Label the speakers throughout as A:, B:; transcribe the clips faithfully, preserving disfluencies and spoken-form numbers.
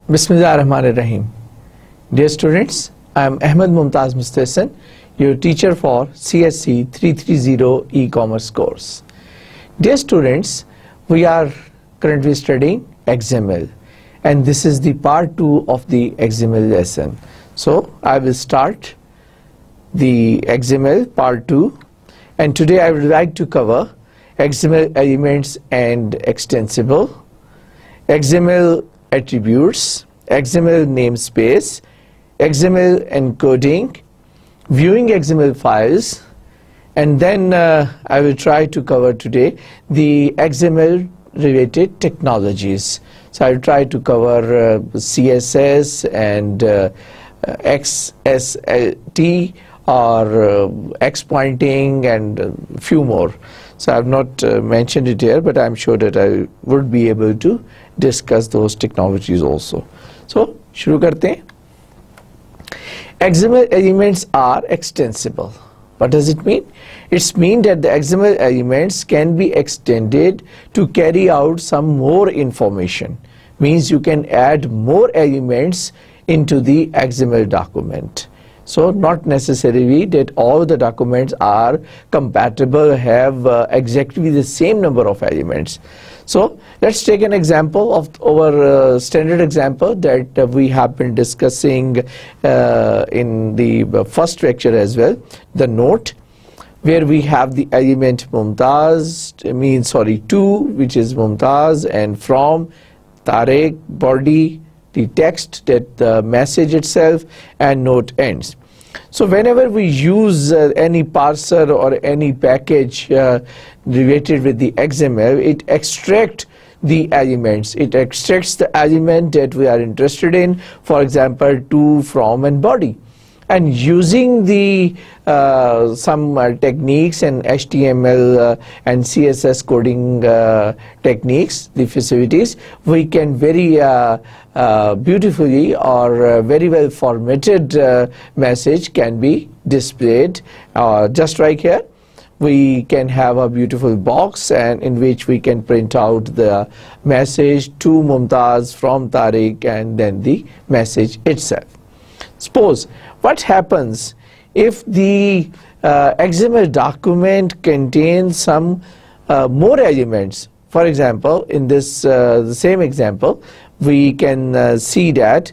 A: Bismillahirrahmanirrahim. Dear students, I am Ahmed Mumtaz Mustahsan, your teacher for C S C three thirty e-commerce course. Dear students, we are currently studying X M L, and this is the part two of the X M L lesson. So I will start the X M L part two, and today I would like to cover X M L elements and extensible, X M L attributes, X M L namespace, X M L encoding, viewing X M L files, and then uh, I will try to cover today the X M L related technologies. So I will try to cover uh, C S S and uh, X S L T or uh, X pointing and a few more. So I have not uh, mentioned it here, but I am sure that I would be able to discuss those technologies also. So शुरू करते हैं. X M L elements are extensible. What does it mean? It means that the X M L elements can be extended to carry out some more information. Means you can add more elements into the X M L document. So not necessarily that all the documents are compatible, have uh, exactly the same number of elements. So let's take an example of our uh, standard example that uh, we have been discussing uh, in the first lecture as well, the note, where we have the element Mumtaz, means sorry to, which is Mumtaz, and from, Tariq, body, the text, that the message itself, and note ends. So whenever we use uh, any parser or any package uh, related with the X M L, it extracts the elements. It extracts the element that we are interested in, for example, to, from, and body. And using the uh, some uh, techniques and H T M L uh, and C S S coding uh, techniques, the facilities, we can very uh, uh, beautifully or uh, very well formatted uh, message can be displayed. Uh, just like here, we can have a beautiful box and in which we can print out the message to Mumtaz, from Tariq, and then the message itself. Suppose what happens if the uh, X M L document contains some uh, more elements. For example, in this uh, the same example, we can uh, see that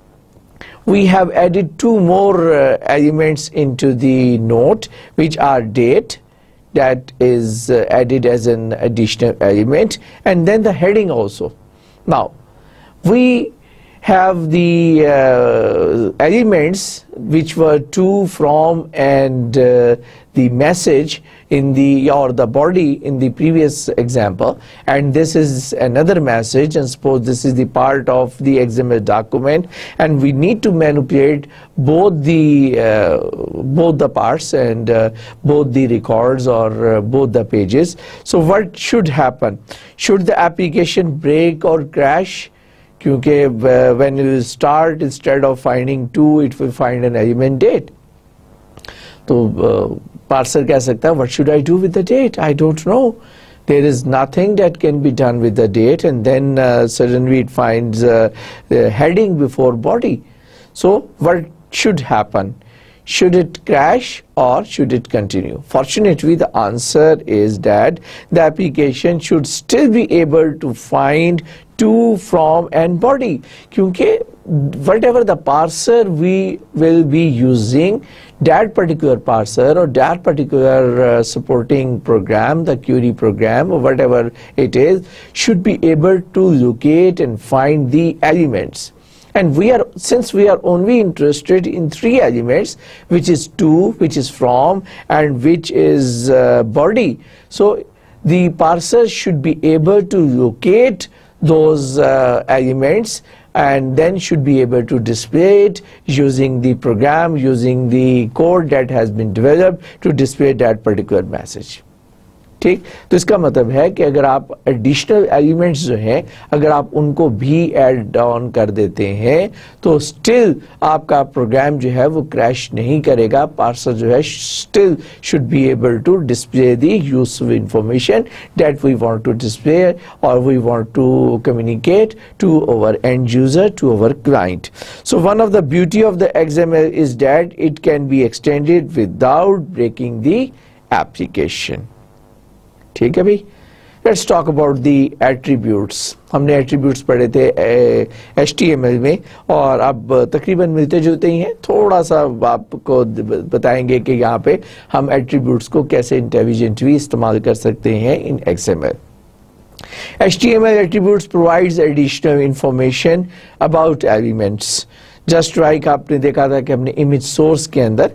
A: we have added two more uh, elements into the note, which are date, that is uh, added as an additional element, and then the heading also. Now we have the uh, elements which were to, from, and uh, the message in the or the body in the previous example, and this is another message, and suppose this is the part of the X M L document, and we need to manipulate both the uh, both the parts and uh, both the records or uh, both the pages. So what should happen? Should the application break or crash? Because uh, when you start, instead of finding two, it will find an element date. So uh, parser keh sakta hai, what should I do with the date? I don't know. There is nothing that can be done with the date, and then uh, suddenly it finds uh, the heading before body. So what should happen? Should it crash or should it continue? Fortunately, the answer is that the application should still be able to find to, from, and body. Because whatever the parser we will be using, that particular parser or that particular uh, supporting program, the query program or whatever it is, should be able to locate and find the elements. And we are, since we are only interested in three elements, which is to, which is from, and which is uh, body, so the parser should be able to locate those uh, elements and then should be able to display it using the program, using the code that has been developed to display that particular message. ठीक। तो इसका मतलब है कि अगर आप additional elements जो हैं अगर आप उनको भी ऐड ऑन कर देते हैं तो स्टिल आपका प्रोग्राम जो है वो क्रैश नहीं करेगा। पार्सर जो है still should be able to display the useful information that we want to display और we want to communicate to our end user, to our client. So one of the beauty of the XML is that it can be extended without breaking the application. ठीक है भाई। Let's talk about the attributes. हमने attributes पढ़े थे H T M L में और अब तकरीबन मिलते जुलते ही हैं। थोड़ा सा आपको बताएंगे कि यहाँ पे हम एट्रीब्यूट्स को कैसे इंटेलिजेंटली इस्तेमाल कर सकते हैं in X M L. H T M L attributes provides additional information about elements. Just like आपने देखा था कि हमने इमेज सोर्स के अंदर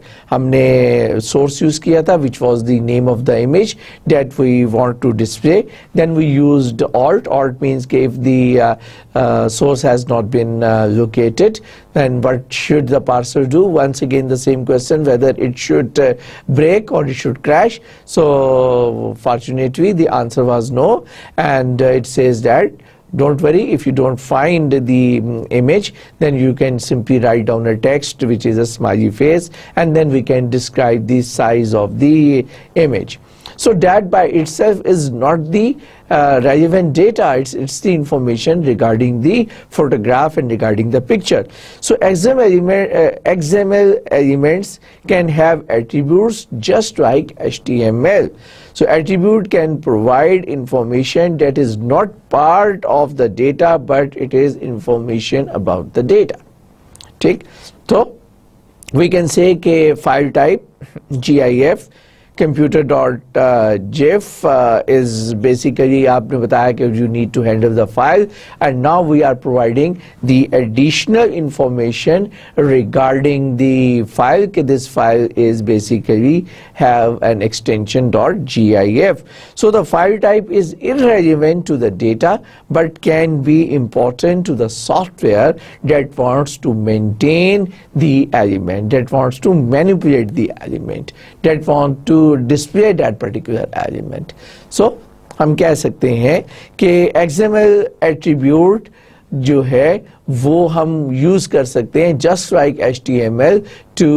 A: हमने सोर्स यूज किया था which was the name of the image that we want to display. Then we used alt. Alt means कि if the uh, uh, source has not been uh, located, then what should the parser do? Once again the same question, whether it should uh, break or it should crash. So fortunately the answer was no, and uh, it says that don't worry, if you don't find the um, image, then you can simply write down a text which is a smiley face, and then we can describe the size of the image. So that by itself is not the uh, relevant data, it's, it's the information regarding the photograph and regarding the picture. So X M L, element, uh, X M L elements can have attributes just like H T M L. So attribute can provide information that is not part of the data, but it is information about the data. ठीक। तो we can say कि file type GIF computer dot gif uh, is basically आपने बताया कि you need to handle the file, and now we are providing the additional information regarding the file कि this file is basically have an extension .gif. So the file type is irrelevant to the data but can be important to the software that wants to maintain the element, that wants to manipulate the element, that want to display that particular element. So हम कह सकते हैं कि X M L attribute जो है वो हम use कर सकते हैं just like H T M L to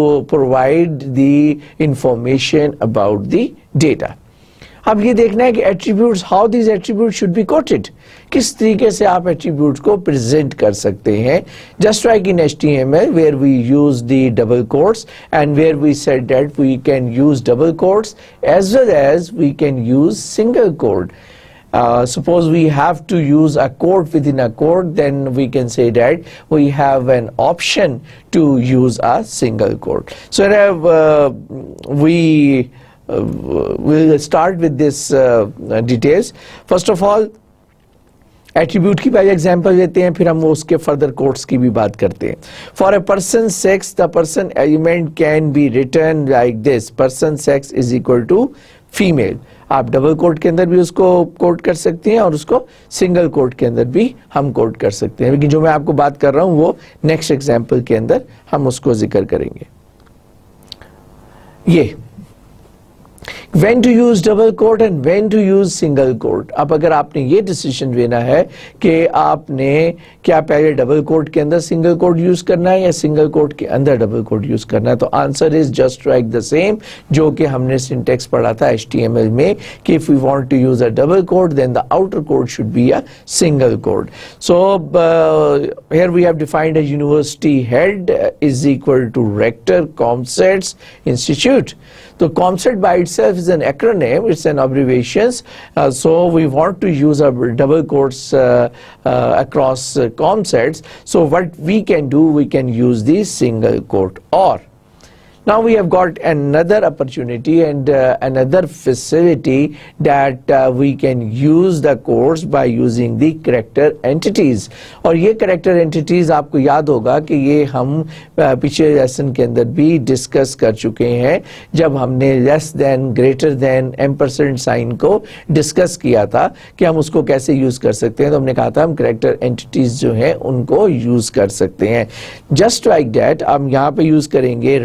A: provide the information about the data. अब ये देखना है कि attributes, how these attributes should be quoted, किस तरीके से आप attributes को present कर सकते हैं। Just like in H T M L where we use the double quotes and where we said that we can use double quotes as well as we can use single quote. Uh, suppose we have to use a quote within a quote, then we can say that we have an option to use a single quote. So uh, we Uh, we'll start with this uh, details. First of all, attribute की पहले example लेते हैं, फिर हम उसके further codes की भी बात करते हैं। For a person sex the person element can be written like this, person sex is equal to female. आप डबल कोट के अंदर भी उसको कोट कर सकते हैं और उसको सिंगल कोट के अंदर भी हम कोट कर सकते हैं, लेकिन जो मैं आपको बात कर रहा हूं वो नेक्स्ट एग्जांपल के अंदर हम उसको जिक्र करेंगे। ये when to use double quote and when to use single quote। अब अगर आपने ये डिसीजन लेना है कि आपने क्या पहले डबल कोट के अंदर सिंगल कोट यूज करना है या सिंगल कोट के अंदर डबल कोट यूज करना है, तो answer is just like the same जो कि हमने सिंटेक्स पढ़ा था H T M L में कि if we want to use a double quote then the outer quote should be a single quote. So here we have defined a university head is equal to rector COMSATS institute. तो COMSET by itself is an acronym, it's an abbreviations, uh, so we want to use a double quotes uh, uh, across uh, COMSETs. So what we can do, we can use the single quote or. Now we have got another opportunity and uh, another facility that uh, we can use the quotes by using the character entities। और ये character entities आपको याद होगा कि ये हम uh, पिछले lesson के अंदर भी डिस्कस कर चुके हैं जब हमने less than, greater than, ampersand sign को डिस्कस किया था कि हम उसको कैसे यूज कर सकते हैं। तो हमने कहा था हम character entities जो हैं उनको यूज कर सकते हैं। जस्ट लाइक दैट हम यहाँ पे यूज करेंगे रेक्टर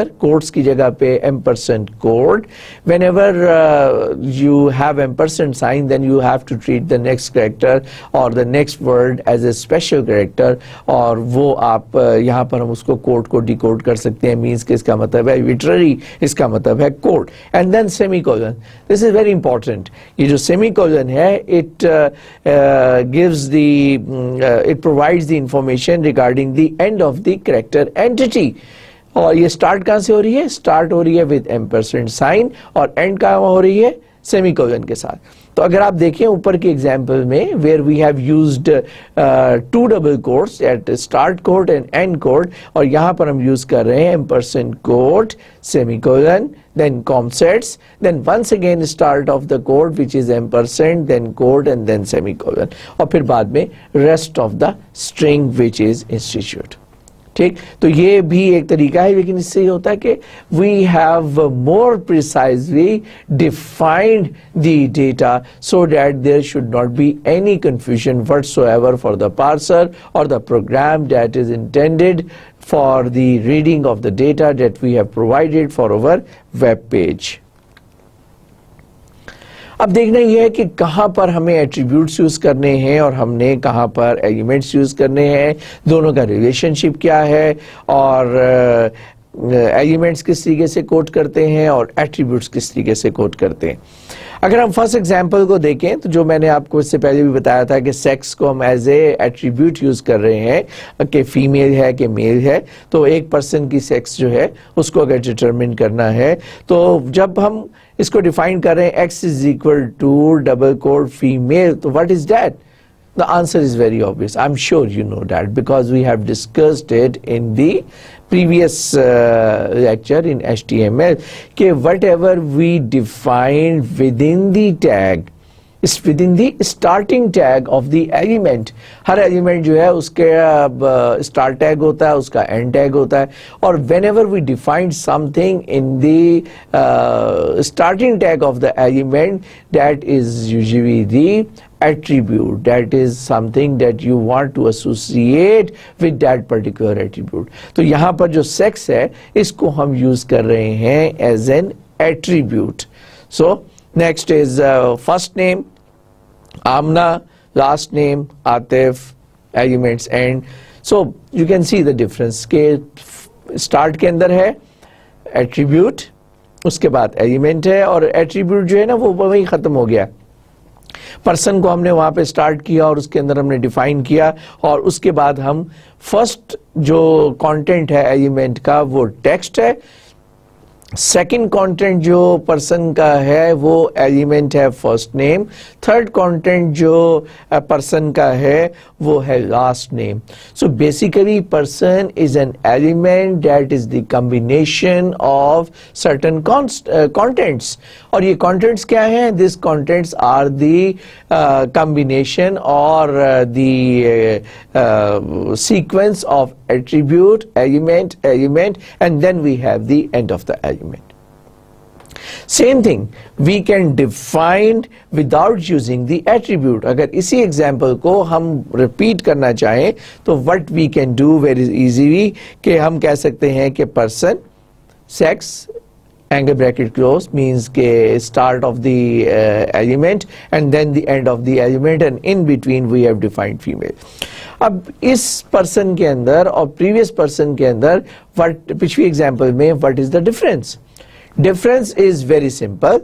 A: अंदर कोट्स की जगह पे ampersand code. Whenever uh, you have ampersand sign, then you have to treat the next character or the next word as a special character, और वो आप uh, यहाँ पर हम उसको कोड को डिकोड कर सकते हैं. मीन्स कि इसका मतलब है arbitrary, इसका मतलब है code. And then semicolon. This is very important. ये जो सेमीकोलन है, it gives the it provides the information regarding the end of the character entity. और ये स्टार्ट कहाँ से हो रही है? स्टार्ट हो रही है विद एम्परसेंड साइन, और एंड कहाँ हो रही है? सेमीकोलन के साथ. तो अगर आप देखें ऊपर के एग्जाम्पल में, where we have used two double quotes at start quote and end quote, और यहाँ पर हम यूज कर रहे हैं ampersand quote, semicolon, then com sets, then once again start of the code which is ampersand, then code and then semicolon, और फिर बाद में rest of the string which is instituted. ठीक, तो ये भी एक तरीका है, लेकिन इससे ये होता है कि we have more precisely defined the data so that there should not be any confusion whatsoever for the parser or the program that is intended for the reading of the data that we have provided for our web page. अब देखना यह है कि कहाँ पर हमें attributes use करने हैं और हमने कहाँ पर एलिमेंट्स यूज करने हैं, दोनों का रिलेशनशिप क्या है, और एलिमेंट्स uh, किस तरीके से कोड करते हैं और एट्रीब्यूट्स किस तरीके से कोड करते हैं. अगर हम फर्स्ट एग्जांपल को देखें, तो जो मैंने आपको इससे पहले भी बताया था कि सेक्स को हम एज ए एट्रीब्यूट यूज कर रहे हैं कि फीमेल है कि मेल है. तो एक पर्सन की सेक्स जो है उसको अगर डिटरमिन करना है, तो जब हम इसको डिफाइन कर रहे हैं X is equal to double code female, तो what is that? The answer is very obvious. I'm sure you know that because we have discussed it in the previous uh, lecture in H T M L. कि whatever we define within the tag is within the starting tag of the element. हर element जो है उसके uh, start tag होता है, उसका end tag होता है. और whenever we define something in the uh, starting tag of the element, that is usually the attribute, that is something that you want to associate with that particular attribute. तो यहाँ पर जो sex है, इसको हम use कर रहे हैं as an attribute. So next is uh, first name Amna, last name Atif, elements end. So you can see the difference के start के अंदर है attribute, उसके बाद element है, और attribute जो है ना वो वही खत्म हो गया. पर्सन को हमने वहां पे स्टार्ट किया और उसके अंदर हमने डिफाइन किया, और उसके बाद हम फर्स्ट जो कंटेंट है एलिमेंट का वो टेक्स्ट है, सेकंड कंटेंट जो पर्सन का है वो एलिमेंट है फर्स्ट नेम, थर्ड कंटेंट जो पर्सन का है वो है last name. So basically person is an element that is the combination of certain contents. और ये कंटेंट्स क्या हैं? This contents are the combination और the sequence of attribute, element, element, and then we have the end of the element. Same thing, we can define without using the attribute. अगर इसी example को हम repeat करना चाहें, तो what we can do very easily कि हम कह सकते हैं कि person, sex, angle bracket close means के start of the uh, element and then the end of the element, and in between we have defined female. अब इस person के अंदर और प्रीवियस पर्सन के अंदर व्हाट पिछली एग्जांपल में what is the difference? Difference is very simple.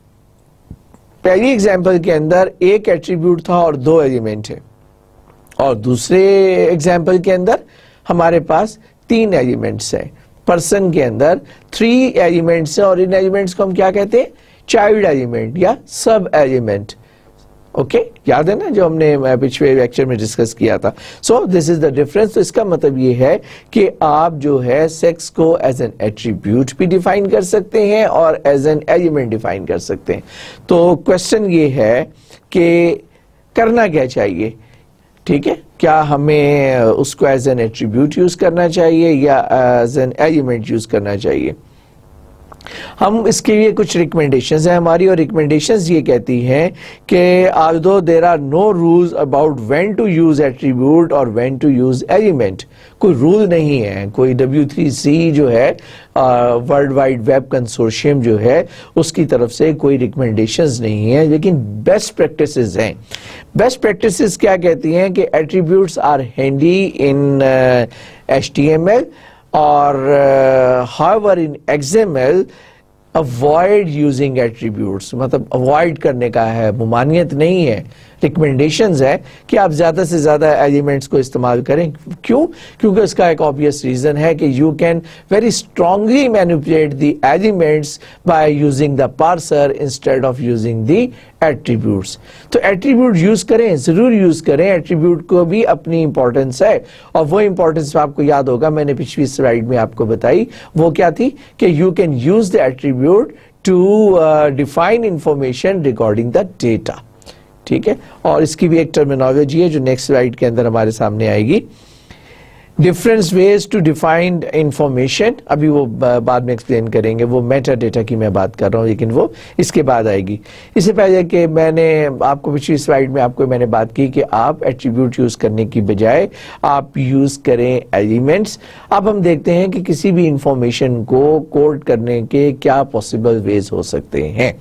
A: पहली एग्जांपल के अंदर एक एट्रीब्यूट था और दो एलिमेंट है, और दूसरे एग्जांपल के अंदर हमारे पास तीन एलिमेंट्स हैं. पर्सन के अंदर थ्री एलिमेंट्स हैं, और इन एलिमेंट्स को हम क्या कहते हैं? चाइल्ड एलिमेंट या सब एलिमेंट. Okay okay? याद है ना जो हमने पिछले लेक्चर में डिस्कस किया था. So this is the difference. तो इसका मतलब ये है कि आप जो है सेक्स को एज एन एट्रीब्यूट भी डिफाइन कर सकते हैं और एज एन एलिमेंट डिफाइन कर सकते हैं. तो क्वेश्चन ये है कि करना क्या चाहिए? ठीक है, क्या हमें उसको एज एन एट्रीब्यूट यूज करना चाहिए या एज एन एलिमेंट यूज करना चाहिए? हम इसके लिए कुछ रिकमेंडेशंस हैं हमारी, और रिकमेंडेशंस ये कहती हैं कि although there are no rules about when to use attribute और when to use element, कोई रूल नहीं है, कोई डब्ल्यू थ्री सी जो है वर्ल्ड वाइड वेब कंसोर्शियम जो है उसकी तरफ से कोई रिकमेंडेशंस नहीं है, लेकिन बेस्ट प्रैक्टिसेस हैं। बेस्ट प्रैक्टिसेस क्या कहती हैं कि attributes are handy in H T M L और however in X M L avoid using attributes, मतलब अवॉइड करने का है, मुमानियत नहीं है, रिकमेंडेशंस है कि आप ज़्यादा से ज़्यादा एलिमेंट्स को इस्तेमाल करें। क्यों? क्योंकि उसका एक ऑब्वियस रीज़न है कि you can very strongly manipulate the elements by using the parser instead of using the attributes. तो एट्रीब्यूट यूज़ करें, ज़रूर यूज़ करें, एट्रीब्यूट को भी अपनी इंपॉर्टेंस है, और वो इंपॉर्टेंस आपको याद होगा मैंने पिछली स्लाइड में आपको बताई, वो क्या थी कि you can use the attribute to define information regarding the data. ठीक है, और इसकी भी एक टर्मिनोलॉजी है जो नेक्स्ट स्लाइड के अंदर हमारे सामने आएगी। Different ways to define information, अभी वो बाद में एक्सप्लेन करेंगे, वो मेटा डेटा की मैं बात कर रहा हूँ, लेकिन वो इसके बाद आएगी। इससे पहले कि मैंने आपको पिछली स्लाइड में आपको मैंने बात की कि आप एट्रीब्यूट यूज करने की बजाय आप यूज करें एलिमेंट्स। अब हम देखते हैं कि किसी भी इंफॉर्मेशन को कोड करने के क्या पॉसिबल वेज हो सकते हैं।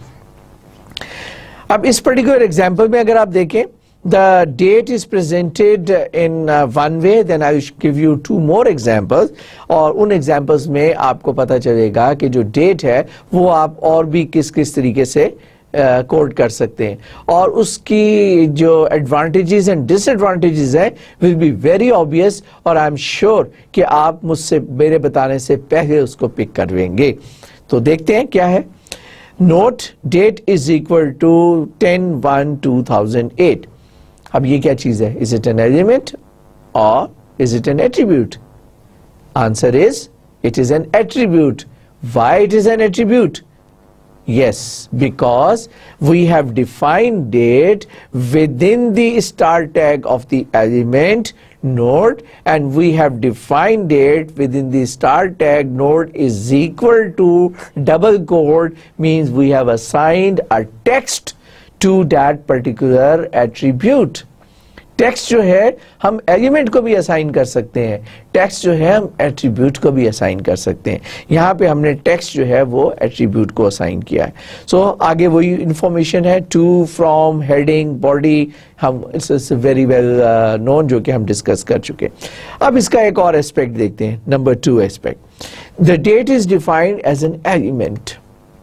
A: अब इस पर्टिकुलर एग्जाम्पल में अगर आप देखें, the date is presented in uh, one way, then I will give you two more examples, और उन examples में आपको पता चलेगा कि जो date है वो आप और भी किस किस तरीके से कोड uh, कर सकते हैं, और उसकी जो advantages and disadvantages है will be very obvious, और I am sure कि आप मुझसे मेरे बताने से पहले उसको पिक कर लेंगे। तो देखते हैं क्या है। Note date is equal to ten one two thousand eight। अब ये क्या चीज है? Is it an element or is it an attribute? Answer is it is an attribute. Why it is an attribute? Yes, because we have defined date within the start tag of the element node, and we have defined date within the start tag node is equal to double quote, means we have assigned a text to that particular attribute. Text जो है हम element को भी assign कर सकते हैं, text जो है हम एट्रीब्यूट को भी असाइन कर सकते हैं। यहाँ पे हमने टेक्स्ट जो है वो एट्रीब्यूट को असाइन किया है। सो so, आगे वही इंफॉर्मेशन है, टू, फ्रॉम, हेडिंग, बॉडी, हम इट्स वेरी वेल नोन, जो कि हम डिस्कस कर चुके हैं। अब इसका एक और एस्पेक्ट देखते हैं, number two aspect, the date is defined as an element.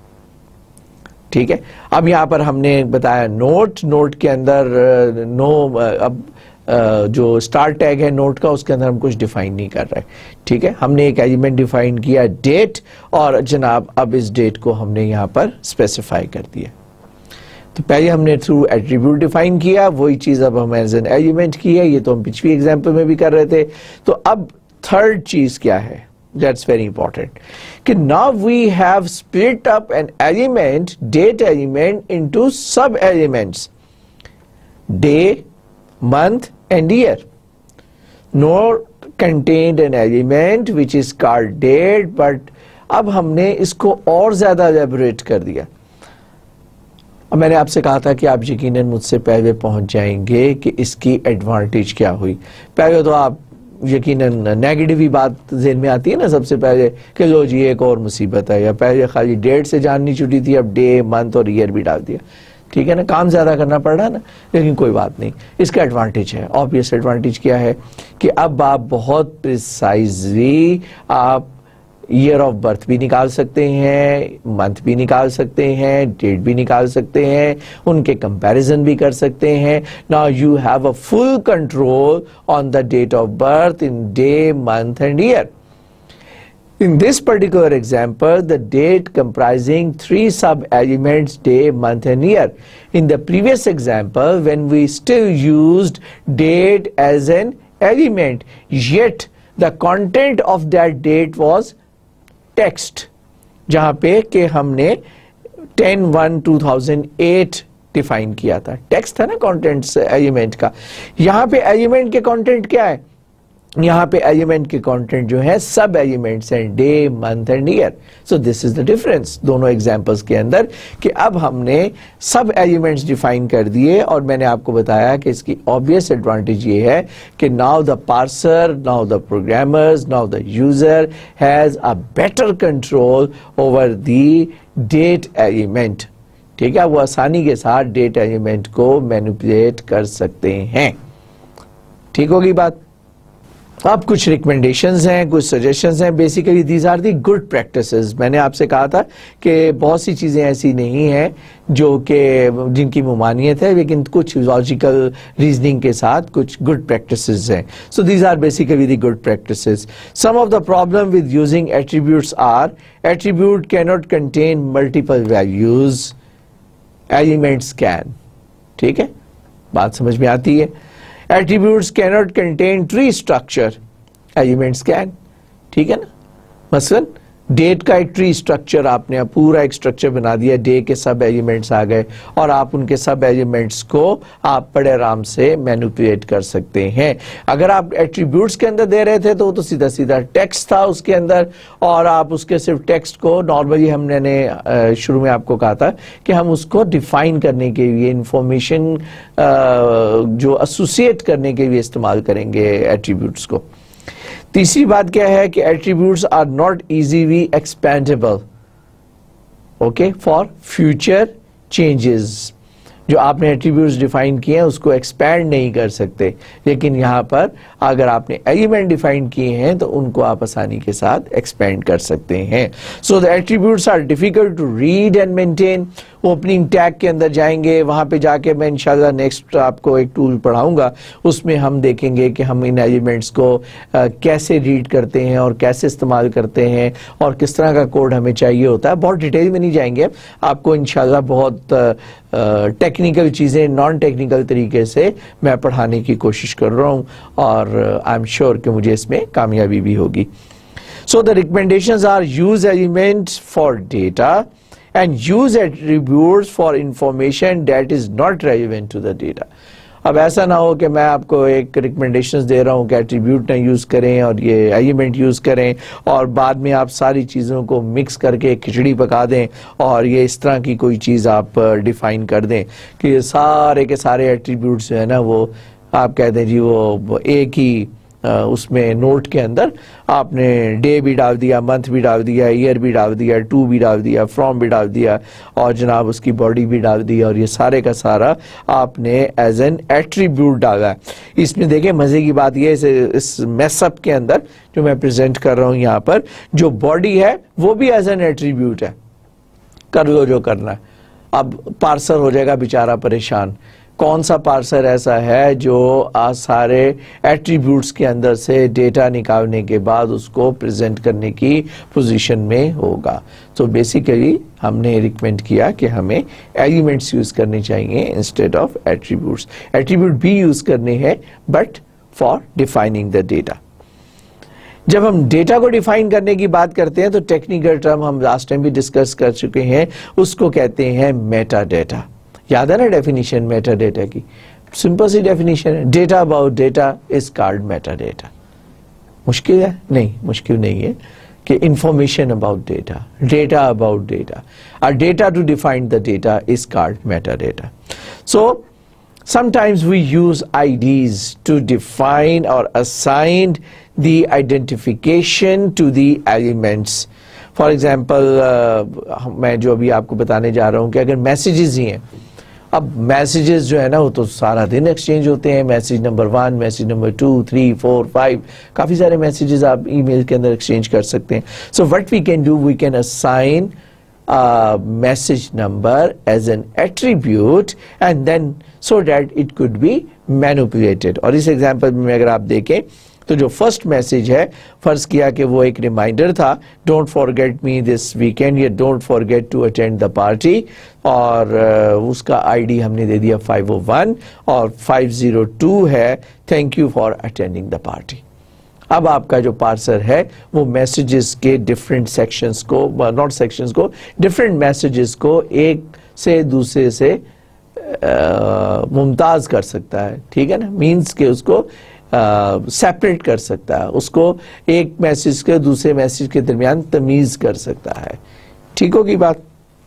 A: ठीक है, अब यहाँ पर हमने बताया नोट, नोट के अंदर नो, अब जो स्टार्ट टैग है नोट का उसके अंदर हम कुछ डिफाइन नहीं कर रहे। ठीक है, हमने एक एलिमेंट डिफाइन किया डेट, और जनाब अब इस डेट को हमने यहाँ पर स्पेसिफाई कर दिया। तो पहले हमने थ्रू एट्रीब्यूट डिफाइन किया, वही चीज अब हम एज एन एलिमेंट की है, ये तो हम पिछली एग्जाम्पल में भी कर रहे थे। तो अब थर्ड चीज क्या है? That's very important. कि now we have split up an element, date element, into sub elements, day, month, and year. Node contained an element which is called date, but अब हमने इसको और ज्यादा elaborate कर दिया। अब मैंने आपसे कहा था कि आप यकीनन मुझसे पहले पहुंच जाएंगे कि इसकी एडवांटेज क्या हुई। पहले तो आप यकीनन नेगेटिव ही बात ज़हन में आती है ना सबसे पहले, कि लो जी एक और मुसीबत है, या पहले खाली डेट से जाननी छुट्टी थी, अब डे, मंथ और ईयर भी डाल दिया। ठीक है ना, काम ज़्यादा करना पड़ रहा ना, लेकिन कोई बात नहीं, इसका एडवांटेज है। ऑब्वियस एडवांटेज क्या है कि अब आप बहुत प्रिसाइजली आप ईयर ऑफ बर्थ भी निकाल सकते हैं, मंथ भी निकाल सकते हैं, डेट भी निकाल सकते हैं, उनके कंपैरिजन भी कर सकते हैं। Now you have a full control on the date of birth in day, month and year. In this particular example, the date comprising three sub-elements, day, month and year. In the previous example, when we still used date as an element, yet the content of that date was text, जहाँ पे कि हमने ten one two thousand eight define किया था, text था ना content element का। यहाँ पे एलिमेंट के कंटेंट क्या है? यहाँ पे एलिमेंट के कंटेंट जो है सब एलिमेंट्स हैं, day, month and year. So this is the difference दोनों एग्जांपल्स के अंदर कि अब हमने सब एलिमेंट्स डिफाइन कर दिए और मैंने आपको बताया कि इसकी ऑब्वियस एडवांटेज ये है कि now the parser, now the programmers, now the user has a better control over the date element. ठीक है, वो आसानी के साथ डेट एलिमेंट को मैनिपुलेट कर सकते हैं। ठीक होगी बात। अब कुछ रिकमेंडेशंस हैं, कुछ सजेशंस हैं। Basically these are the good practices. मैंने आपसे कहा था कि बहुत सी चीज़ें ऐसी नहीं हैं जो कि जिनकी ममानियत है, लेकिन कुछ लॉजिकल रीजनिंग के साथ कुछ गुड प्रैक्टिसेस हैं। So these are basically the good practices. Some of the problem with using attributes are attribute cannot contain multiple values, elements can. ठीक है, बात समझ में आती है। Attributes cannot contain tree structure, elements can। ठीक है ना, मसलन डेट का एक ट्री स्ट्रक्चर, आपने पूरा एक स्ट्रक्चर बना दिया, डे के सब एलिमेंट्स आ गए और आप उनके सब एलिमेंट्स को आप बड़े आराम से मैनिपुलेट कर सकते हैं। अगर आप एट्रीब्यूट्स के अंदर दे रहे थे तो वो तो सीधा सीधा टेक्स्ट था उसके अंदर, और आप उसके सिर्फ टेक्स्ट को नॉर्मली हमने शुरू में आपको कहा था कि हम उसको डिफाइन करने के लिए, इंफॉर्मेशन जो एसोसिएट करने के लिए इस्तेमाल करेंगे एट्रीब्यूट्स को। तीसरी बात क्या है कि attributes are not easily expendable, okay, for future changes. जो आपने एट्रीब्यूट्स डिफाइन किए हैं उसको एक्सपैंड नहीं कर सकते, लेकिन यहाँ पर अगर आपने एलिमेंट डिफाइन किए हैं तो उनको आप आसानी के साथ एक्सपेंड कर सकते हैं। So the attributes are difficult to read and maintain. Opening tag के अंदर जाएंगे, वहां पे जाके मैं इंशाल्लाह नेक्स्ट आपको एक टूल पढ़ाऊंगा, उसमें हम देखेंगे कि हम इन एलिमेंट्स को आ, कैसे रीड करते हैं और कैसे इस्तेमाल करते हैं और किस तरह का कोड हमें चाहिए होता है। बहुत डिटेल में नहीं जाएंगे, आपको इंशाल्लाह बहुत टेक्निकल चीज़ें नॉन टेक्निकल तरीके से मैं पढ़ाने की कोशिश कर रहा हूँ और आई एम श्योर कि मुझे इसमें कामयाबी भी होगी। So the recommendations are use elements for data and use attributes for information that is not relevant to the data। अब ऐसा ना हो कि मैं आपको एक रिकमेंडेशंस दे रहा हूँ कि एट्रीब्यूट ना यूज़ करें और ये एलिमेंट यूज़ करें और बाद में आप सारी चीज़ों को मिक्स करके खिचड़ी पका दें और ये इस तरह की कोई चीज़ आप डिफाइन कर दें कि ये सारे के सारे एट्रीब्यूट्स जो है ना वो आप कह दें जी वो एक ही उसमें नोट के अंदर आपने डे भी डाल दिया, मंथ भी डाल दिया, ईयर भी डाल दिया, टू भी डाल दिया, फ्रॉम भी डाल दिया और जनाब उसकी बॉडी भी डाल दी और ये सारे का सारा आपने एज एन एट्रीब्यूट डाला। इसमें देखें मज़े की बात ये है, इस मैसअप के अंदर जो मैं प्रेजेंट कर रहा हूँ यहाँ पर, जो बॉडी है वो भी एज एन एट्रीब्यूट है। कर लो जो करना है। अब पार्सर हो जाएगा बेचारा परेशान। कौन सा पार्सर ऐसा है जो आ सारे एट्रीब्यूट्स के अंदर से डेटा निकालने के बाद उसको प्रेजेंट करने की पोजीशन में होगा। तो बेसिकली हमने रिकमेंड किया कि हमें एलिमेंट्स यूज करने चाहिए इंस्टेड ऑफ एट्रीब्यूट्स। एट्रीब्यूट भी यूज करने हैं but for defining the data. जब हम डेटा को डिफाइन करने की बात करते हैं तो टेक्निकल टर्म हम लास्ट टाइम भी डिस्कस कर चुके हैं, उसको कहते हैं मेटा डेटा। याद है ना डेफिनेशन मेटा डेटा की? सिंपल सी डेफिनेशन है, data about data is called meta data. मुश्किल है? नहीं, मुश्किल नहीं है कि information about data, data about data, और data to define the data is called meta data. So sometimes we use I Ds to define or assign the identification to the elements. For example, uh, मैं जो अभी आपको बताने जा रहा हूँ कि अगर मैसेजेस ही हैं, अब मैसेजेस जो है ना वो तो सारा दिन एक्सचेंज होते हैं। Message number one, message number two, three, four, five, काफ़ी सारे मैसेजेस आप ईमेल के अंदर एक्सचेंज कर सकते हैं। So what we can do, we can assign message number as an attribute and then so that it could be manipulated। और इस एग्जांपल में अगर आप देखें तो जो फर्स्ट मैसेज है, फर्ज किया कि वो एक रिमाइंडर था, don't forget me this weekend या don't forget to attend the party, और uh, उसका आईडी हमने दे दिया फाइव ओ वन और फाइव ज़ीरो टू है thank you for attending the party. अब आपका जो पार्सर है वो मैसेजेस के डिफरेंट सेक्शंस को, नॉट सेक्शंस को, डिफरेंट मैसेजेस को एक से दूसरे से मुमताज कर सकता है। ठीक है ना, मीन्स के उसको सेपरेट uh, कर सकता है, उसको एक मैसेज के दूसरे मैसेज के दरमियान तमीज कर सकता है। ठीक होगी बात।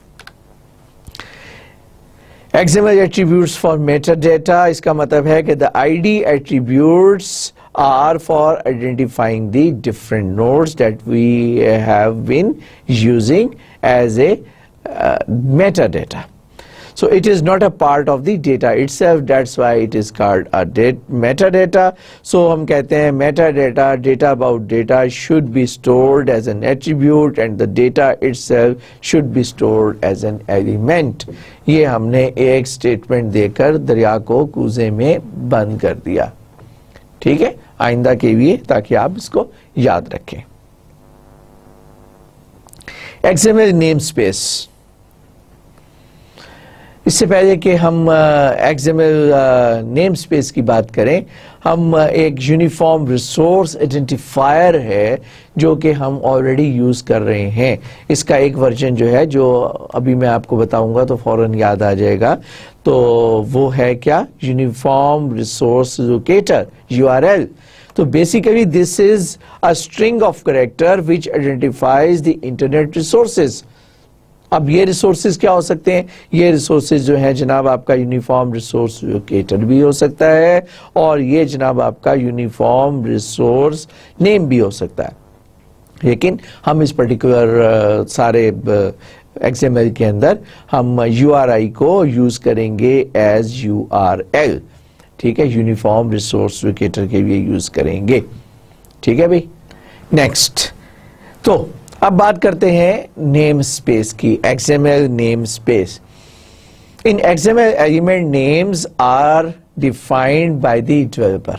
A: एक्सएमएल एट्रीब्यूट्स फॉर मेटाडेटा, इसका मतलब है कि the ID attributes are for identifying the different nodes that we have been using as a uh, metadata. So it is not a part of the data itself, that's why it is called a metadata. So हम कहते हैं metadata, data about data should be stored as an attribute and the data itself should be stored as an element. ये हमने एक statement देकर दरिया को कूजे में बंद कर दिया। ठीक है, आइंदा के लिए ताकि आप इसको याद रखें। एक्सएमएल नेम स्पेस, इससे पहले कि हम एक्सएमएल नेम स्पेस की बात करें, हम uh, एक यूनिफॉर्म रिसोर्स आइडेंटिफायर है जो कि हम ऑलरेडी यूज कर रहे हैं। इसका एक वर्जन जो है, जो अभी मैं आपको बताऊंगा तो फौरन याद आ जाएगा, तो वो है क्या, यूनिफॉर्म रिसोर्स लोकेटर, यूआरएल। तो basically this is a string of character which identifies the internet resources. अब ये रिसोर्सेज क्या हो सकते हैं, ये रिसोर्सेज जो है जनाब आपका यूनिफॉर्म रिसोर्स लोकेटर भी हो सकता है और ये जनाब आपका यूनिफॉर्म रिसोर्स नेम भी हो सकता है। लेकिन हम इस पर्टिकुलर uh, सारे एक्सएमएल uh, के अंदर हम यूआरआई को यूज करेंगे एज यूआरएल। ठीक है, यूनिफॉर्म रिसोर्स लोकेटर के लिए यूज करेंगे। ठीक है भाई, नेक्स्ट। तो अब बात करते हैं नेम स्पेस की, XML name space. In XML element names are defined by the developer.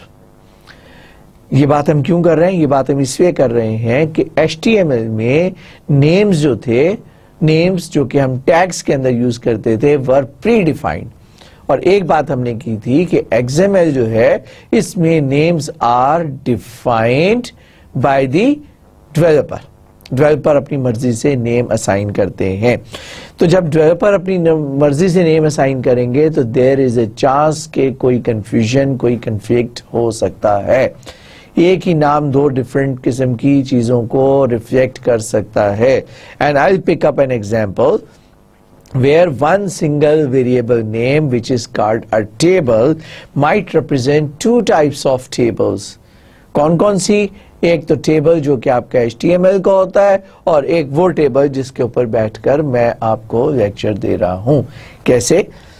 A: ये बात हम क्यों कर रहे हैं, ये बात हम इसलिए कर रहे हैं कि एचटीएमएल में नेम्स जो थे, नेम्स जो कि हम टैग्स के अंदर यूज करते थे, वर प्री डिफाइंड। और एक बात हमने की थी कि एक्सएमएल जो है इसमें names are defined by the developer. Developer अपनी मर्जी से नेम असाइन करते हैं। तो जब डेवलपर अपनी मर्जी से नेम असाइन करेंगे तो देयर इज ए चांस के कोई कंफ्यूजन, कोई कन्फ्लिक्ट हो सकता है। एक ही नाम दो डिफरेंट किस्म की चीजों को रिफ्लेक्ट कर सकता है। And I will pick up an example where one single variable name which is called a table might represent two types of tables. कौन कौन सी, एक तो टेबल जो कि आपका एच टी एम एल का होता है और एक वो टेबल जिसके ऊपर बैठकर मैं आपको लेक्चर दे रहा हूं। कैसे,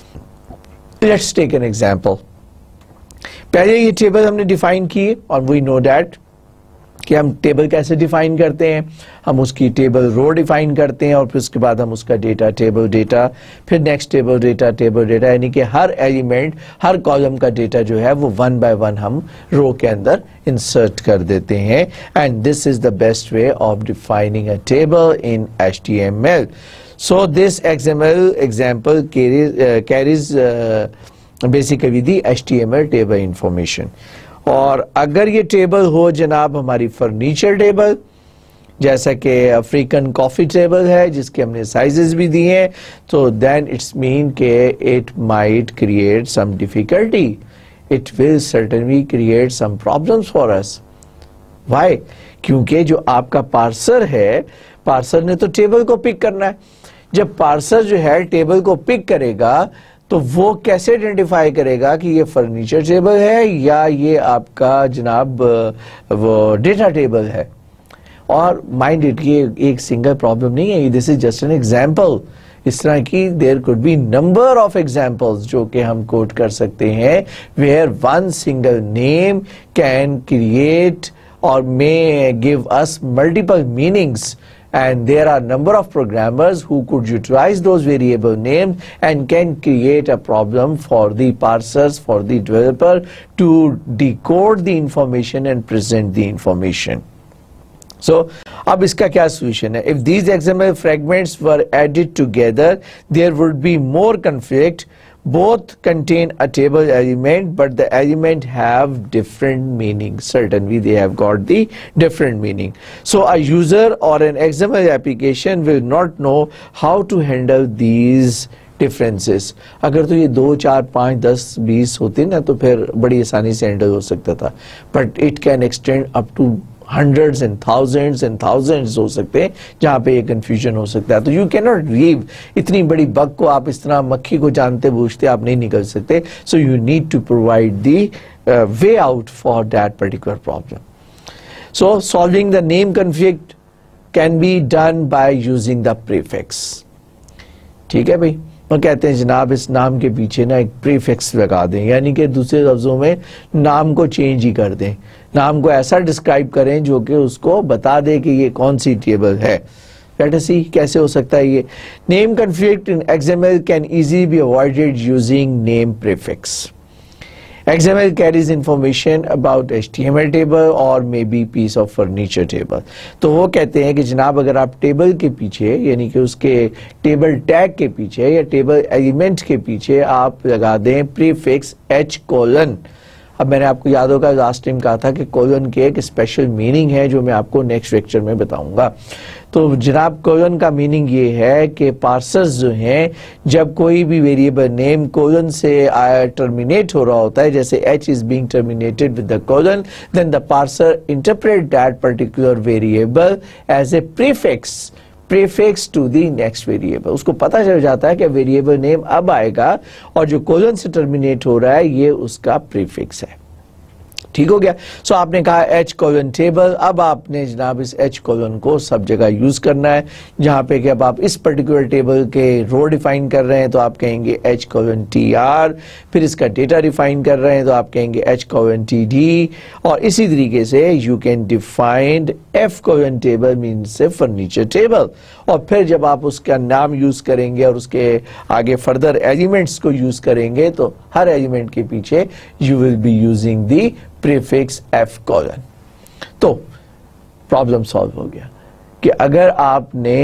A: लेट्स टेक एन एग्जांपल। पहले ये टेबल हमने डिफाइन की और वी नो दैट कि हम टेबल कैसे डिफाइन करते हैं। हम उसकी टेबल रो डिफाइन करते हैं और फिर उसके बाद हम उसका डेटा टेबल डेटा, फिर next table data table data, यानी कि हर एलिमेंट, हर कॉलम का डेटा जो है वो वन बाय वन हम रो के अंदर इंसर्ट कर देते हैं। And this is the best way of defining a table in H T M L. So this XML example carries basically the H T M L table information. और अगर ये table हो जनाब हमारी फर्नीचर टेबल, जैसा कि African coffee table है जिसके हमने साइजेस भी दिए हैं, तो देन इट्स मीन के it might create some difficulty, it will certainly create some problems for us. Why? क्योंकि जो आपका पार्सर है, पार्सर ने तो टेबल को पिक करना है। जब पार्सर जो है टेबल को पिक करेगा तो वो कैसे आइडेंटिफाई करेगा कि ये फर्नीचर टेबल है या ये आपका जनाब वो डेटा टेबल है। और माइंड इट, ये एक सिंगल प्रॉब्लम नहीं है, this is just an example. इस तरह की there could be number of examples जो कि हम कोट कर सकते हैं, where one single name can create और may give us multiple meanings. And there are number of programmers who could utilize those variable names and can create a problem for the parsers, for the developer to decode the information and present the information. So, अब इसका क्या solution है? If these X M L fragments were added together, there would be more conflict. Both contain a table element, but the element have different meanings. Certainly, they have got the different meaning. So, a user or an X M L application will not know how to handle these differences. अगर तो ये दो चार पाँच दस बीस होते ना तो फिर बड़ी आसानी से हैंडल हो सकता था, but it can extend up to hundreds and thousands and thousands हो सकते हैं जहाँ पे ये कंफ्यूजन हो सकता है। तो यू कैन नॉट लीव इतनी बड़ी बग को, आप इस तरह मक्खी को जानते बूझते आप नहीं निकल सकते। So you need to provide the way out for that particular problem. So solving the name conflict can be done by using the prefix. ठीक है भाई, वो कहते हैं जनाब इस नाम के पीछे ना एक प्रीफिक्स लगा दें, यानी कि दूसरे लफ्जों में नाम को चेंज ही कर दें, नाम को ऐसा डिस्क्राइब करें जो कि उसको बता दे कि ये कौन सी टेबल है। लेट अस सी कैसे हो सकता है ये। Name conflict in XML can easily be avoided using name prefix. X M L carries information about H T M L table or maybe piece of furniture table। तो वो कहते हैं कि जनाब अगर आप टेबल के पीछे यानी कि उसके टेबल टैग के पीछे या टेबल एलिमेंट के पीछे आप लगा दें प्रीफिक्स H कोलन। अब मैंने आपको याद होगा लास्ट टाइम कहा था कि कोलन के एक स्पेशल मीनिंग है जो मैं आपको नेक्स्ट लेक्चर में बताऊंगा। तो जनाब कोलन का मीनिंग ये है कि पार्सर्स जो हैं जब कोई भी वेरिएबल नेम कोलन से टर्मिनेट हो रहा होता है, जैसे h is being terminated with the colon, then the parser interpret that particular variable as a prefix prefix to the next variable। उसको पता चल जाता है कि वेरिएबल नेम अब आएगा और जो कोलन से टर्मिनेट हो रहा है ये उसका प्रीफिक्स है। ठीक हो गया। सो so, आपने कहा एच कोलन टेबल, अब आपने जनाब इस एच कोलन को सब जगह यूज करना है। जहां पे कि अब आप इस पर्टिकुलर टेबल के रो डिफाइन कर रहे हैं तो आप कहेंगे एच कोलन टी आर, फिर इसका डेटा डिफाइन कर रहे हैं तो आप कहेंगे एच कोलन टी डी, और इसी तरीके से you can defined F colon table mean से फर्नीचर टेबल। और फिर जब आप उसका नाम यूज करेंगे और उसके आगे फर्दर एलिमेंट्स को यूज करेंगे तो हर एलिमेंट के पीछे you will be using the prefix F colon. तो प्रॉब्लम सॉल्व हो गया कि अगर आपने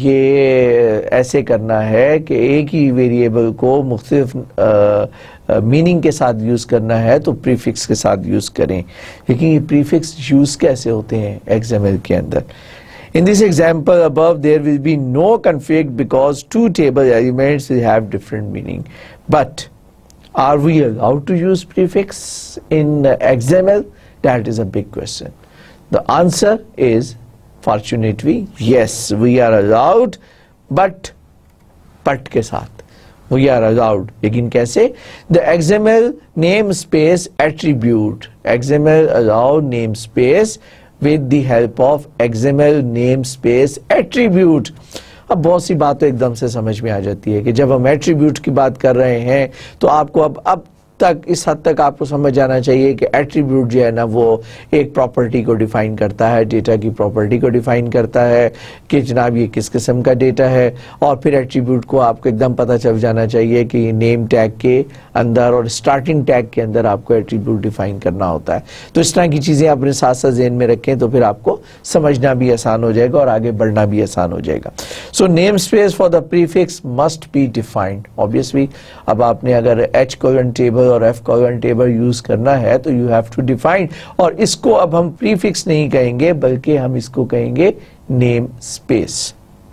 A: ये ऐसे करना है कि एक ही वेरिएबल को मुख्तलिफ मीनिंग के साथ यूज करना है तो प्रीफिक्स के साथ यूज करें। लेकिन ये प्रीफिक्स यूज कैसे होते हैं एक्सएमएल के अंदर? In this example above, there will be no conflict because two table elements will have different meaning. But are we allowed to use prefix in uh, X M L? That is a big question. The answer is, fortunately, yes, we are allowed, but but के साथ we are allowed. लेकिन कैसे? The X M L namespace attribute. X M L allow namespace with the help of X M L namespace attribute। अब बहुत सी बातें एकदम से समझ में आ जाती है कि जब हम एट्रीब्यूट की बात कर रहे हैं तो आपको अब अब तक इस हद तक आपको समझ जाना चाहिए कि एट्रीब्यूट जो है ना वो एक प्रॉपर्टी को डिफाइन करता है, डेटा की प्रॉपर्टी को डिफाइन करता है कि जनाब ये किस किस्म का डेटा है। और फिर एट्रीब्यूट को आपको एकदम पता चल जाना चाहिए कि नेम टैग के अंदर और स्टार्टिंग टैग के अंदर आपको एट्रीब्यूट डिफाइन करना होता है। तो इस तरह की चीज़ें अपने साथ साथ ज़हन में रखें तो फिर आपको समझना भी आसान हो जाएगा और आगे बढ़ना भी आसान हो जाएगा। So name space for the prefix must be defined. Obviously अब आपने अगर एच कोलन टेबल और एफ कोलन टेबल यूज करना है तो यू हैव टू डिफाइन, और इसको अब हम प्रीफिक्स नहीं कहेंगे बल्कि हम इसको कहेंगे name space.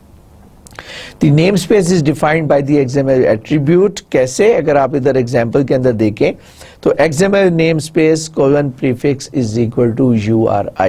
A: The namespace is defined by the X M L attribute। कैसे? अगर आप इधर एग्जाम्पल के अंदर देखें तो X M L namespace colon prefix is equal to U R I।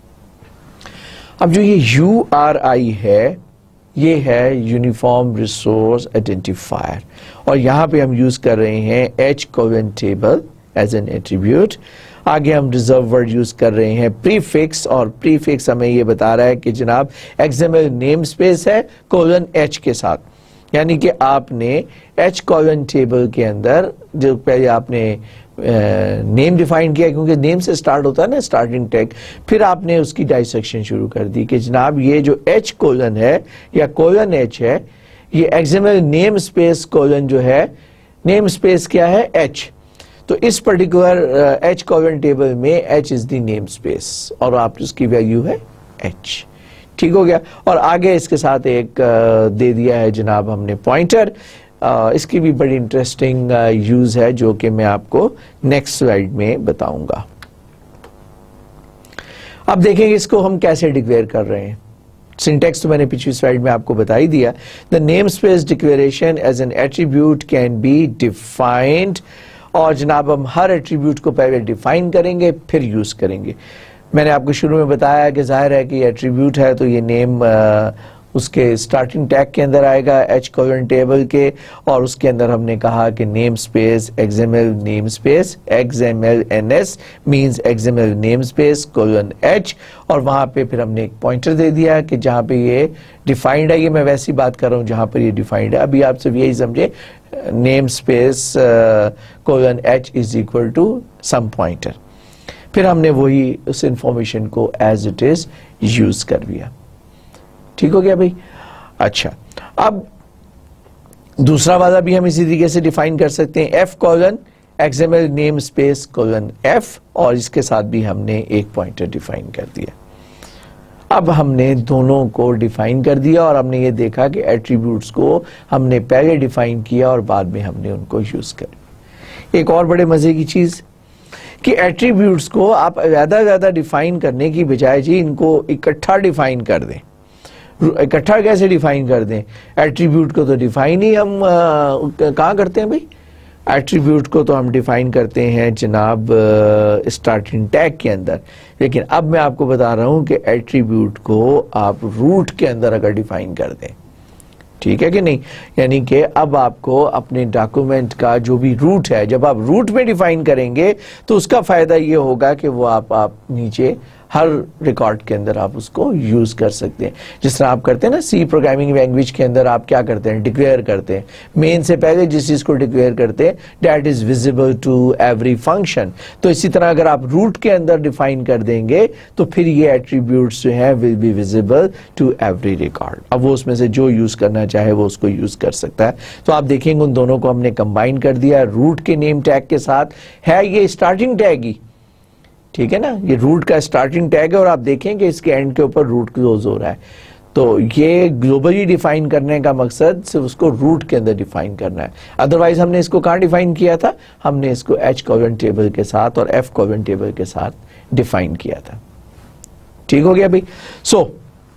A: अब जो ये U R I है ये है यूनिफॉर्म रिसोर्स आइडेंटिफायर, और यहाँ पे हम यूज कर रहे हैं H colon table as an attribute. आगे हम रिजर्व वर्ड यूज कर रहे हैं प्रीफिक्स, और प्रीफिक्स हमें ये बता रहा है कि जनाब एक्सएमएल नेम स्पेस है कोलन एच के साथ, यानी कि आपने एच कोलन टेबल के अंदर जो पहले आपने नेम डिफाइन किया क्योंकि नेम से स्टार्ट होता है ना स्टार्टिंग टैग, फिर आपने उसकी डाइसेक्शन शुरू कर दी कि जनाब ये जो एच कोलन है या कोलन एच है ये एक्सएमएल नेम स्पेस कोलन जो है, नेम स्पेस क्या है एच, तो इस पर्टिकुलर एच कोलन टेबल में H is the name space और आप उसकी वैल्यू है एच। ठीक हो गया। और आगे इसके साथ एक uh, दे दिया है जनाब हमने पॉइंटर, uh, इसकी भी बड़ी इंटरेस्टिंग यूज uh, है जो कि मैं आपको नेक्स्ट स्लाइड में बताऊंगा। अब देखेंगे इसको हम कैसे डिक्लेयर कर रहे हैं। सिंटेक्स तो मैंने पिछली स्लाइड में आपको बता ही दिया। The name space declaration as an attribute can be defined, और जनाब हम हर एट्रीब्यूट को पहले डिफाइन करेंगे फिर यूज करेंगे। मैंने आपको शुरू में बताया कि जाहिर है कि एट्रीब्यूट है तो ये नेम आ, उसके स्टार्टिंग टैग के अंदर आएगा एच कोलन टेबल के, और उसके अंदर हमने कहा कि name space XML name space XML NS means XML name space colon H, और वहां पे फिर हमने एक पॉइंटर दे दिया कि जहां पे ये डिफाइंड है, ये मैं वैसी बात कर रहा हूं जहां पर ये डिफाइंड है। अभी आप सब यही समझे name space colon H is equal to some pointer, फिर हमने वही उस इंफॉर्मेशन को एज इट इज यूज कर दिया। ठीक हो गया भाई। अच्छा, अब दूसरा वाला भी हम इसी तरीके से डिफाइन कर सकते हैं, F colon XML name space colon F, और इसके साथ भी हमने एक पॉइंटर डिफाइन कर दिया। अब हमने दोनों को डिफाइन कर दिया और हमने ये देखा कि एट्रीब्यूट्स को हमने पहले डिफाइन किया और बाद में हमने उनको यूज कर। एक और बड़े मजे की चीज कि एट्रीब्यूट्स को आप ज्यादा ज्यादा डिफाइन करने की बजाय जी इनको इकट्ठा डिफाइन कर दें। इकट्ठा कैसे डिफाइन कर दें? एट्रीब्यूट को तो डिफाइन ही हम कहाँ करते हैं भाई? एट्रीब्यूट को तो हम डिफाइन करते हैं जनाब स्टार्टिंग टैग के अंदर, लेकिन अब मैं आपको बता रहा हूं कि एट्रीब्यूट को आप रूट के अंदर अगर डिफाइन कर दें, ठीक है कि नहीं, यानी कि अब आपको अपने डॉक्यूमेंट का जो भी रूट है, जब आप रूट में डिफाइन करेंगे तो उसका फायदा ये होगा कि वो आप आप नीचे हर रिकॉर्ड के अंदर आप उसको यूज कर सकते हैं। जिस तरह आप करते हैं ना सी प्रोग्रामिंग लैंग्वेज के अंदर, आप क्या करते हैं, डिक्लेयर करते हैं, मेन से पहले जिस चीज को डिक्लेयर करते हैं that is visible to every function. तो इसी तरह अगर आप रूट के अंदर डिफाइन कर देंगे तो फिर ये एट्रीब्यूट्स जो है will be visible to every record. अब वो उसमें से जो यूज करना चाहे वो उसको यूज कर सकता है। तो आप देखेंगे उन दोनों को हमने कंबाइन कर दिया रूट के नेम टैग के साथ। है ये स्टार्टिंग टैग ही, ठीक है ना, ये रूट का स्टार्टिंग टैग है और आप देखेंगे इसके एंड के ऊपर रूट क्लोज हो रहा है। तो ये ग्लोबली डिफाइन करने का मकसद सिर्फ उसको रूट के अंदर डिफाइन करना है। अदरवाइज हमने इसको कहाँ डिफाइन किया था? हमने इसको एच कोलन टेबल के साथ और एफ कोलन टेबल के साथ डिफाइन किया था। ठीक हो गया भाई। सो so,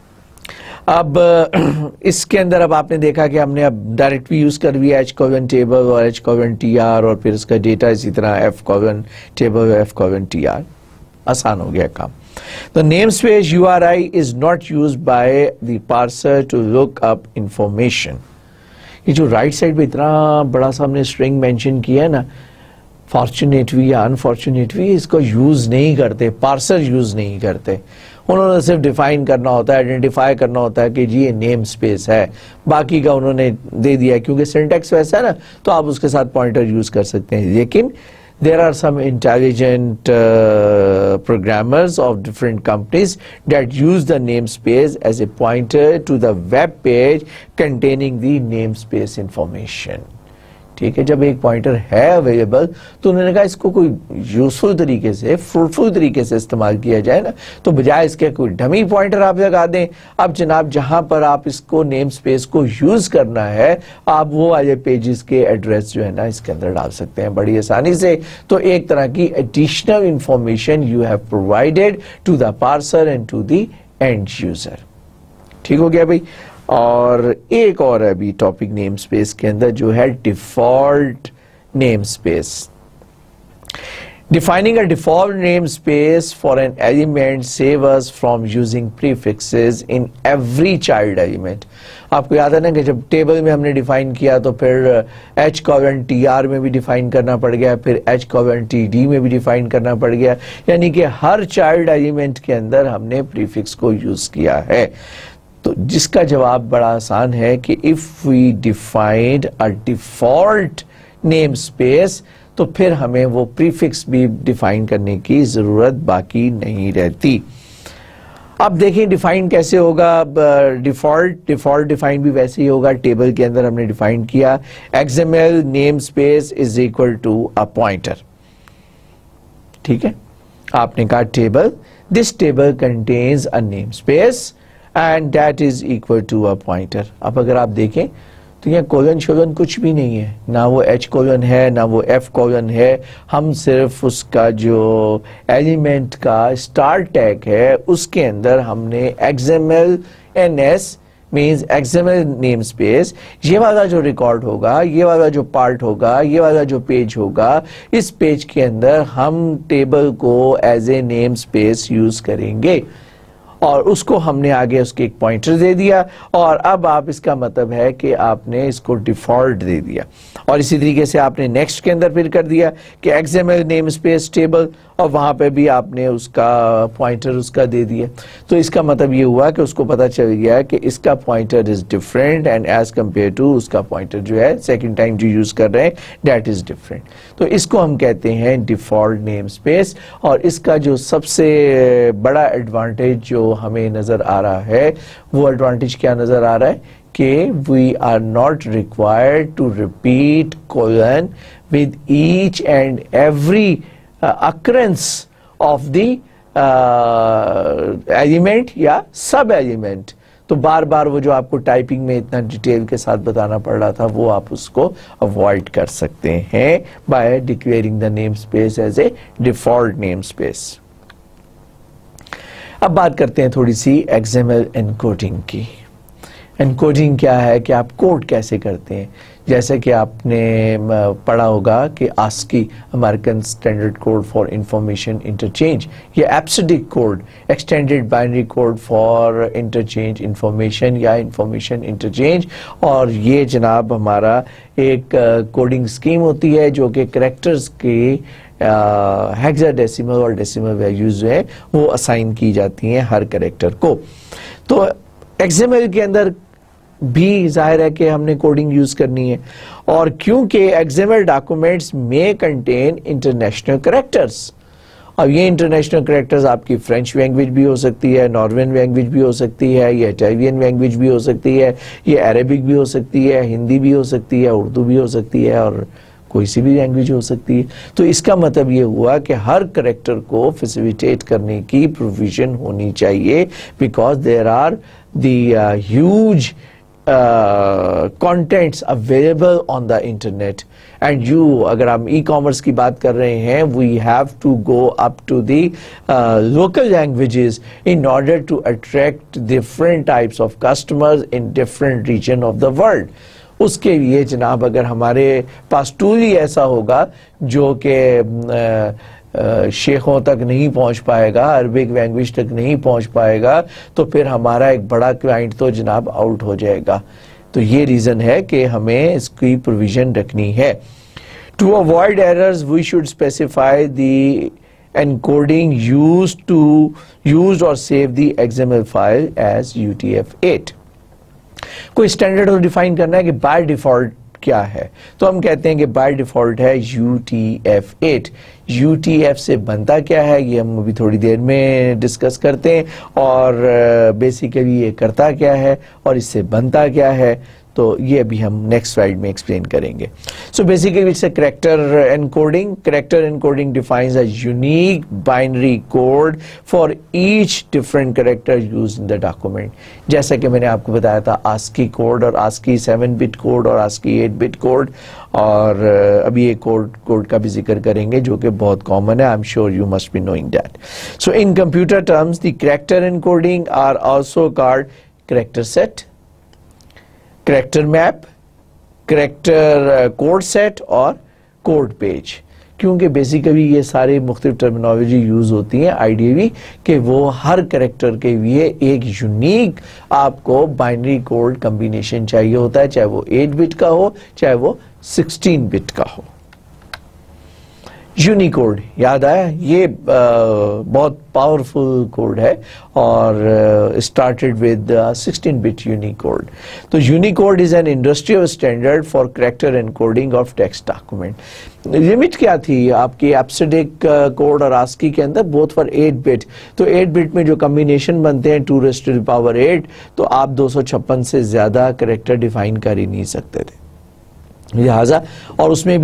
A: अब इसके अंदर अब आपने देखा कि हमने अब डायरेक्ट भी यूज कर दिया एच कोलन टेबल और एच कोलन टी आर, और फिर इसका डेटा इसी तरह F colon table F colon T R. आसान हो गया काम। The namespace U R I is not used by the parser to look up information. ये जो राइट साइड पे इतना बड़ा सा हमने स्ट्रिंग मेंशन किया है ना, फॉर्चुनेटली या अनफॉर्चुनेटली, इसको यूज नहीं करते, पार्सर यूज नहीं करते। उन्होंने सिर्फ डिफाइन करना होता है, आइडेंटिफाई करना होता है कि जी ये नेम स्पेस है, बाकी का उन्होंने दे दिया। क्योंकि सिंटैक्स वैसा है ना, तो आप उसके साथ पॉइंटर यूज कर सकते हैं। लेकिन there are some intelligent uh, programmers of different companies that use the namespace as a pointer to the web page containing the namespace information. ठीक है, जब एक पॉइंटर है अवेलेबल तो उन्होंने कहा इसको कोई यूजफुल तरीके से, फ्रूटफुल तरीके से इस्तेमाल किया जाए ना, तो बजाय इसके कोई डमी पॉइंटर आप लगा दें। अब जनाब जहां पर आप इसको नेम स्पेस को यूज करना है, आप वो वाले पेजेस के एड्रेस जो है ना इसके अंदर डाल सकते हैं बड़ी आसानी से। तो एक तरह की additional information you have provided to the parser and to the end user. ठीक हो गया भाई। और एक और अभी टॉपिक नेम स्पेस के अंदर जो है default name space. Defining a default namespace for an element save us from using prefixes in every child element. आपको याद है ना कि जब टेबल में हमने डिफाइन किया तो फिर एच कोलन टी आर में भी डिफाइन करना पड़ गया, फिर एच कोलन टी डी में भी डिफाइन करना पड़ गया, यानी कि हर चाइल्ड एलिमेंट के अंदर हमने प्रीफिक्स को यूज किया है। तो जिसका जवाब बड़ा आसान है कि if we defined a default name space तो फिर हमें वो प्रीफिक्स भी डिफाइन करने की जरूरत बाकी नहीं रहती। अब देखें डिफाइन कैसे होगा। डिफॉल्ट डिफॉल्ट डिफाइन भी वैसे ही होगा। टेबल के अंदर हमने डिफाइन किया XML name space is equal to a pointer. ठीक है, आपने कहा table, this table contains a name space and that is equal to a pointer. अब अगर आप देखें तो यहाँ कोलन शोलन कुछ भी नहीं है, ना वो एच कोलन है ना वो एफ कोलन है। हम सिर्फ उसका जो एलिमेंट का स्टार्ट टैग है उसके अंदर हमने XML N S means XML name space, ये वाला जो रिकॉर्ड होगा, ये वाला जो पार्ट होगा, ये वाला जो पेज होगा, इस पेज के अंदर हम टेबल को as a name space use करेंगे और उसको हमने आगे उसके एक पॉइंटर दे दिया और अब आप इसका मतलब है कि आपने इसको डिफॉल्ट दे दिया और इसी तरीके से आपने नेक्स्ट के अंदर फिर कर दिया कि एक्सएमएल नेम स्पेस टेबल और वहां पे भी आपने उसका पॉइंटर उसका दे दिया। तो इसका मतलब ये हुआ कि उसको पता चल गया कि इसका pointer is different and as compare to उसका पॉइंटर जो है सेकंड टाइम जो यूज कर रहे हैं दैट इज डिफरेंट। तो इसको हम कहते हैं डिफॉल्ट नेम स्पेस और इसका जो सबसे बड़ा एडवांटेज जो हमें नजर आ रहा है वो एडवांटेज क्या नजर आ रहा है कि we are not required to repeat colon with each and every occurrence of the uh, element या सब एलिमेंट। तो बार बार वो जो आपको टाइपिंग में इतना डिटेल के साथ बताना पड़ रहा था वो आप उसको अवॉइड कर सकते हैं by declaring the name space as a default name space. अब बात करते हैं थोड़ी सी एक्सएमएल एनकोडिंग की। एनकोडिंग क्या है कि आप कोड कैसे करते हैं। जैसे कि आपने पढ़ा होगा कि ASCII American standard code for information interchange, ये EBCDIC code extended binary code for interchange information या इंफॉर्मेशन इंटरचेंज, और ये जनाब हमारा एक कोडिंग स्कीम होती है जो कि कैरेक्टर्स के हेक्साडेसिमल और डेसिमल वैल्यूज जो है वो असाइन की जाती हैं हर कैरेक्टर को। तो एक्सएमएल के अंदर भी जाहिर है कि हमने कोडिंग यूज करनी है और क्योंकि एक्सएमएल डॉक्यूमेंट्स में कंटेन इंटरनेशनल कैरेक्टर्स। अब ये इंटरनेशनल कैरेक्टर्स आपकी फ्रेंच लैंग्वेज भी हो सकती है, नॉर्वेन लैंग्वेज भी हो सकती है, ये इटालियन लैंग्वेज भी हो सकती है, ये अरेबिक भी हो सकती है, हिंदी भी हो सकती है, उर्दू भी हो सकती है और कोई सी भी लैंग्वेज हो सकती है। तो इसका मतलब ये हुआ कि हर कैरेक्टर को फैसिलिटेट करने की प्रोविजन होनी चाहिए because there are the huge contents available on the internet and you, अगर हम ई कॉमर्स की बात कर रहे हैं, we have to go up to the local languages in order to attract different types of customers in different region of the world. उसके लिए जनाब अगर हमारे पास टूल ही ऐसा होगा जो कि शेखों तक नहीं पहुंच पाएगा, अरबिक लैंग्वेज तक नहीं पहुंच पाएगा, तो फिर हमारा एक बड़ा क्लाइंट तो जनाब आउट हो जाएगा। तो ये रीजन है कि हमें इसकी प्रोविजन रखनी है। To avoid errors we should specify the encoding used to used और save the XML file as U T F eight. कोई स्टैंडर्ड तो डिफाइन करना है कि बाय डिफॉल्ट क्या है, तो हम कहते हैं कि बाय डिफॉल्ट है U T F eight. U T F से बनता क्या है ये हम अभी थोड़ी देर में डिस्कस करते हैं और बेसिकली ये करता क्या है और इससे बनता क्या है, तो ये अभी हम नेक्स्ट स्लाइड में एक्सप्लेन करेंगे। So basically it's a character encoding. Character encoding defines a unique binary code for each different character used in the document. जैसा कि मैंने आपको बताया था आस्की कोड और आस्की सेवन बिट कोड और आस्की एट बिट कोड, और अभी एक कोड कोड का भी जिक्र करेंगे जो कि बहुत कॉमन है। I am sure you must be knowing that. So in computer terms the character encoding are also called character set, character map, character code set और कोड पेज, क्योंकि बेसिकली ये सारे मुख्तलिफ टर्मिनोलॉजी यूज होती हैं ideally कि वो हर character के लिए एक यूनिक आपको बाइनरी कोड कॉम्बिनेशन चाहिए होता है, चाहे वो एट बिट का हो चाहे वो सिक्सटीन बिट का हो। यूनिकोड याद आया, ये आ, बहुत पावरफुल कोड है और started with sixteen bit Unicode. तो Unicode is an industrial standard for character encoding of text document. Limit क्या थी आपकी एब्सिडिक कोड और आस्की के अंदर, बोथ फॉर एट बिट। तो एट बिट में जो कॉम्बिनेशन बनते हैं two raised to the power eight, तो आप दो सौ छप्पन से ज्यादा कैरेक्टर डिफाइन कर ही नहीं सकते थे लिहाजा, और उसमें भी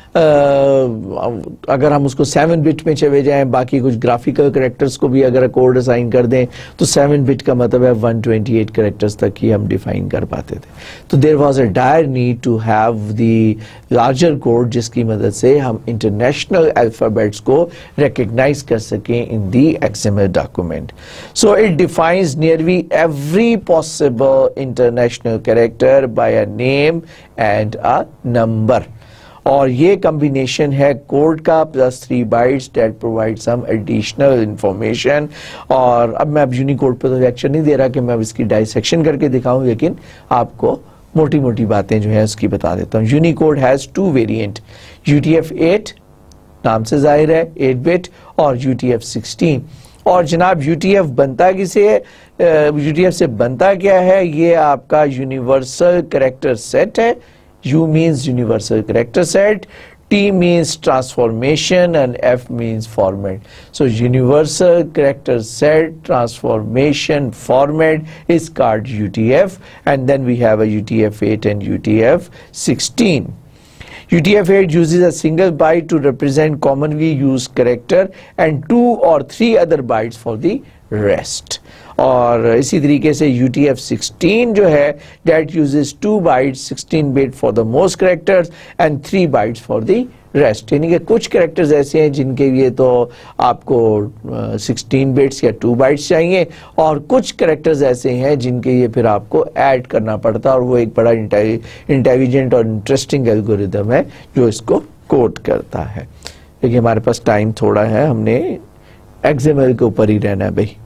A: अगर हम उसको सेवन बिट में चले जाएं, बाकी कुछ ग्राफिकल कैरेक्टर्स को भी अगर कोड असाइन कर दें तो सेवन बिट का मतलब है वन ट्वेंटी एट कैरेक्टर्स तक ही हम डिफाइन कर पाते थे। तो there was a dire need to have the larger code जिसकी मदद से हम इंटरनेशनल अल्फाबेट्स को रिकग्नाइज कर सकें in the XML document. So it defines nearly every possible international character by a name and a number. और ये combination है कोड का plus three bytes that provide some additional information. और अब मैं अब यूनिकोड पर तो लेक्चर नहीं दे रहा कि मैं अब इसकी डाइसेक्शन करके दिखाऊं, लेकिन आपको मोटी मोटी बातें जो है उसकी बता देता हूं। Unicode has two variant, U T F eight नाम से जाहिर है एट बिट और यू टी एफ सिक्सटीन। और जनाब यू टी एफ बनता किसे है, यू टी एफ से बनता क्या है, ये आपका यूनिवर्सल कैरेक्टर सेट है। U means universal character set, T means transformation, and F means format. So universal character set, transformation, format is called U T F, and then we have a U T F eight and U T F sixteen. U T F eight uses a single byte to represent commonly used character and two or three other bytes for the rest. और इसी तरीके से U T F sixteen जो है that uses two bytes, sixteen bit for the most characters and three bytes for the rest। यानी कि कुछ characters ऐसे हैं जिनके लिए तो आपको सिक्सटीन बिट्स या टू बाइट्स चाहिए, और कुछ कैरेक्टर्स ऐसे हैं जिनके लिए फिर आपको ऐड करना पड़ता है, और वो एक बड़ा इंटेलिजेंट और इंटरेस्टिंग एल्गोरिदम है जो इसको कोड करता है। लेकिन हमारे पास टाइम थोड़ा है, हमने एक्सएमएल के ऊपर ही रहना है भाई।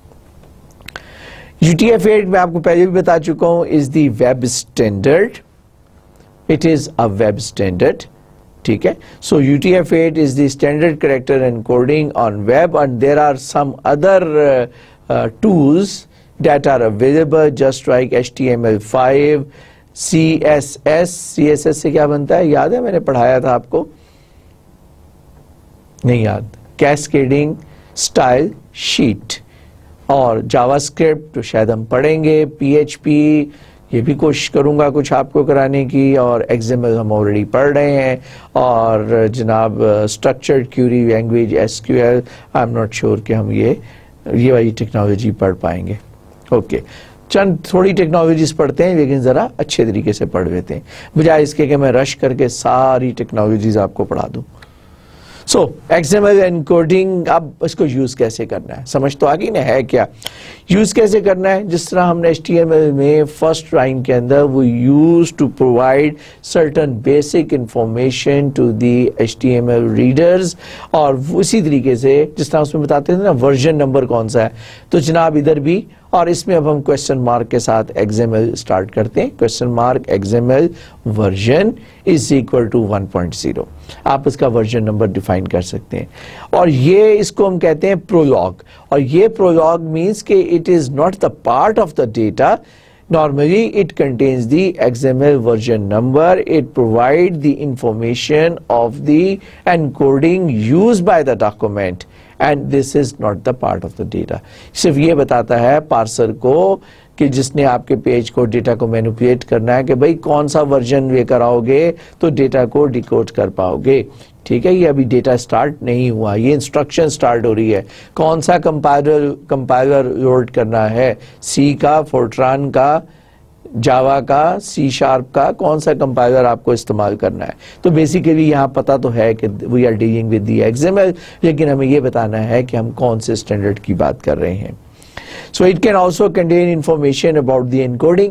A: U T F एट मैं आपको पहले भी बता चुका हूं is the web standard, it is a web standard, ठीक है। So U T F eight is the standard character encoding on web, and there are some other tools that are available just like H T M L five, C S S। C S S से क्या बनता है याद है, मैंने पढ़ाया था आपको, नहीं याद, कैस्केडिंग स्टाइल शीट। और जावास्क्रिप्ट तो शायद हम पढ़ेंगे, P H P ये भी कोशिश करूंगा कुछ आपको कराने की, और X M L हम ऑलरेडी पढ़ रहे हैं, और जनाब structured query language S Q L I am not sure कि हम ये ये वाली टेक्नोलॉजी पढ़ पाएंगे। ओके, चंद थोड़ी टेक्नोलॉजीज पढ़ते हैं लेकिन ज़रा अच्छे तरीके से पढ़ लेते हैं, बजाय इसके कि मैं रश करके सारी टेक्नोलॉजीज आपको पढ़ा दूं। So X M L encoding, अब इसको यूज कैसे करना है समझ तो आ गई ना, है क्या यूज कैसे करना है। जिस तरह हमने H T M L में फर्स्ट लाइन के अंदर वो use to provide certain basic information to the H T M L readers, और उसी तरीके से जिस तरह उसमें बताते थे ना वर्जन नंबर कौन सा है, तो जनाब इधर भी, और इसमें अब हम क्वेश्चन मार्क के साथ X M L स्टार्ट करते हैं। Question mark X M L version is equal to one point zero, आप इसका वर्जन नंबर डिफाइन कर सकते हैं। और ये इसको हम कहते हैं प्रोलॉग, और ये प्रोलॉग मींस कि it is not the part of the data, normally it contains the X M L version number, it provides the information of the encoding used by the document, and this is not the part of the data। सिर्फ ये बताता है parser को कि जिसने आपके page को data को मैनिपुलेट करना है कि भाई कौन सा वर्जन लेकर आओगे तो डेटा को डिकोड कर पाओगे, ठीक है। ये अभी डेटा स्टार्ट नहीं हुआ, ये इंस्ट्रक्शन स्टार्ट हो रही है। कौन सा कंपाइलर कंपाइलर लोड करना है, सी का, फोर्ट्रान का, जावा का, सी शार्प का, कौन सा कंपाइलर आपको इस्तेमाल करना है। तो बेसिकली यहाँ पता तो है कि we are dealing with the X M L, लेकिन हमें ये बताना है कि हम कौन से स्टैंडर्ड की बात कर रहे हैं। So it can also contain information about the encoding,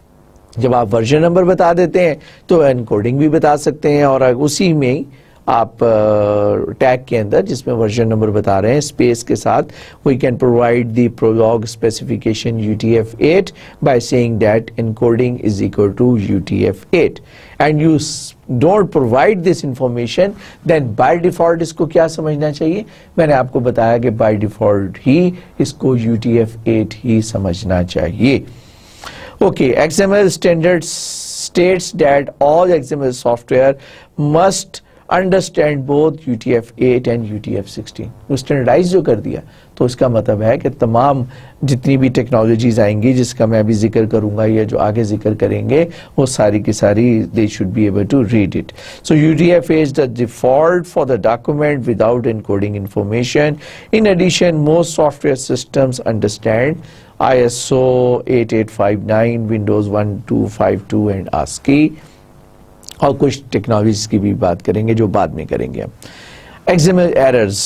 A: जब आप वर्जन नंबर बता देते हैं तो एनकोडिंग भी बता सकते हैं, और उसी में ही आप टैग uh, के अंदर जिसमें वर्जन नंबर बता रहे हैं स्पेस के साथ we can provide the prolog specification U T F eight by saying that encoding is equal to U T F eight, and you don't provide this information then by default इसको क्या समझना चाहिए, मैंने आपको बताया कि बाय डिफॉल्ट ही इसको U T F eight ही समझना चाहिए। Okay, X M L standard states that all X M L software must understand both U T F eight and U T F sixteen. वो स्टैंडर्डाइज जो कर दिया तो इसका मतलब है कि तमाम जितनी भी टेक्नोलॉजीज आएंगी जिसका मैं अभी जिक्र करूंगा या जो आगे जिक्र करेंगे वो सारी की सारी they should be able to read it. So U T F is the default for the document without encoding information. In addition most software systems understand I S O eight eight five nine, Windows one two five two and ASCII, और कुछ technologies की भी बात करेंगे जो बाद में करेंगे हम। एक्सएमएल एरर्स,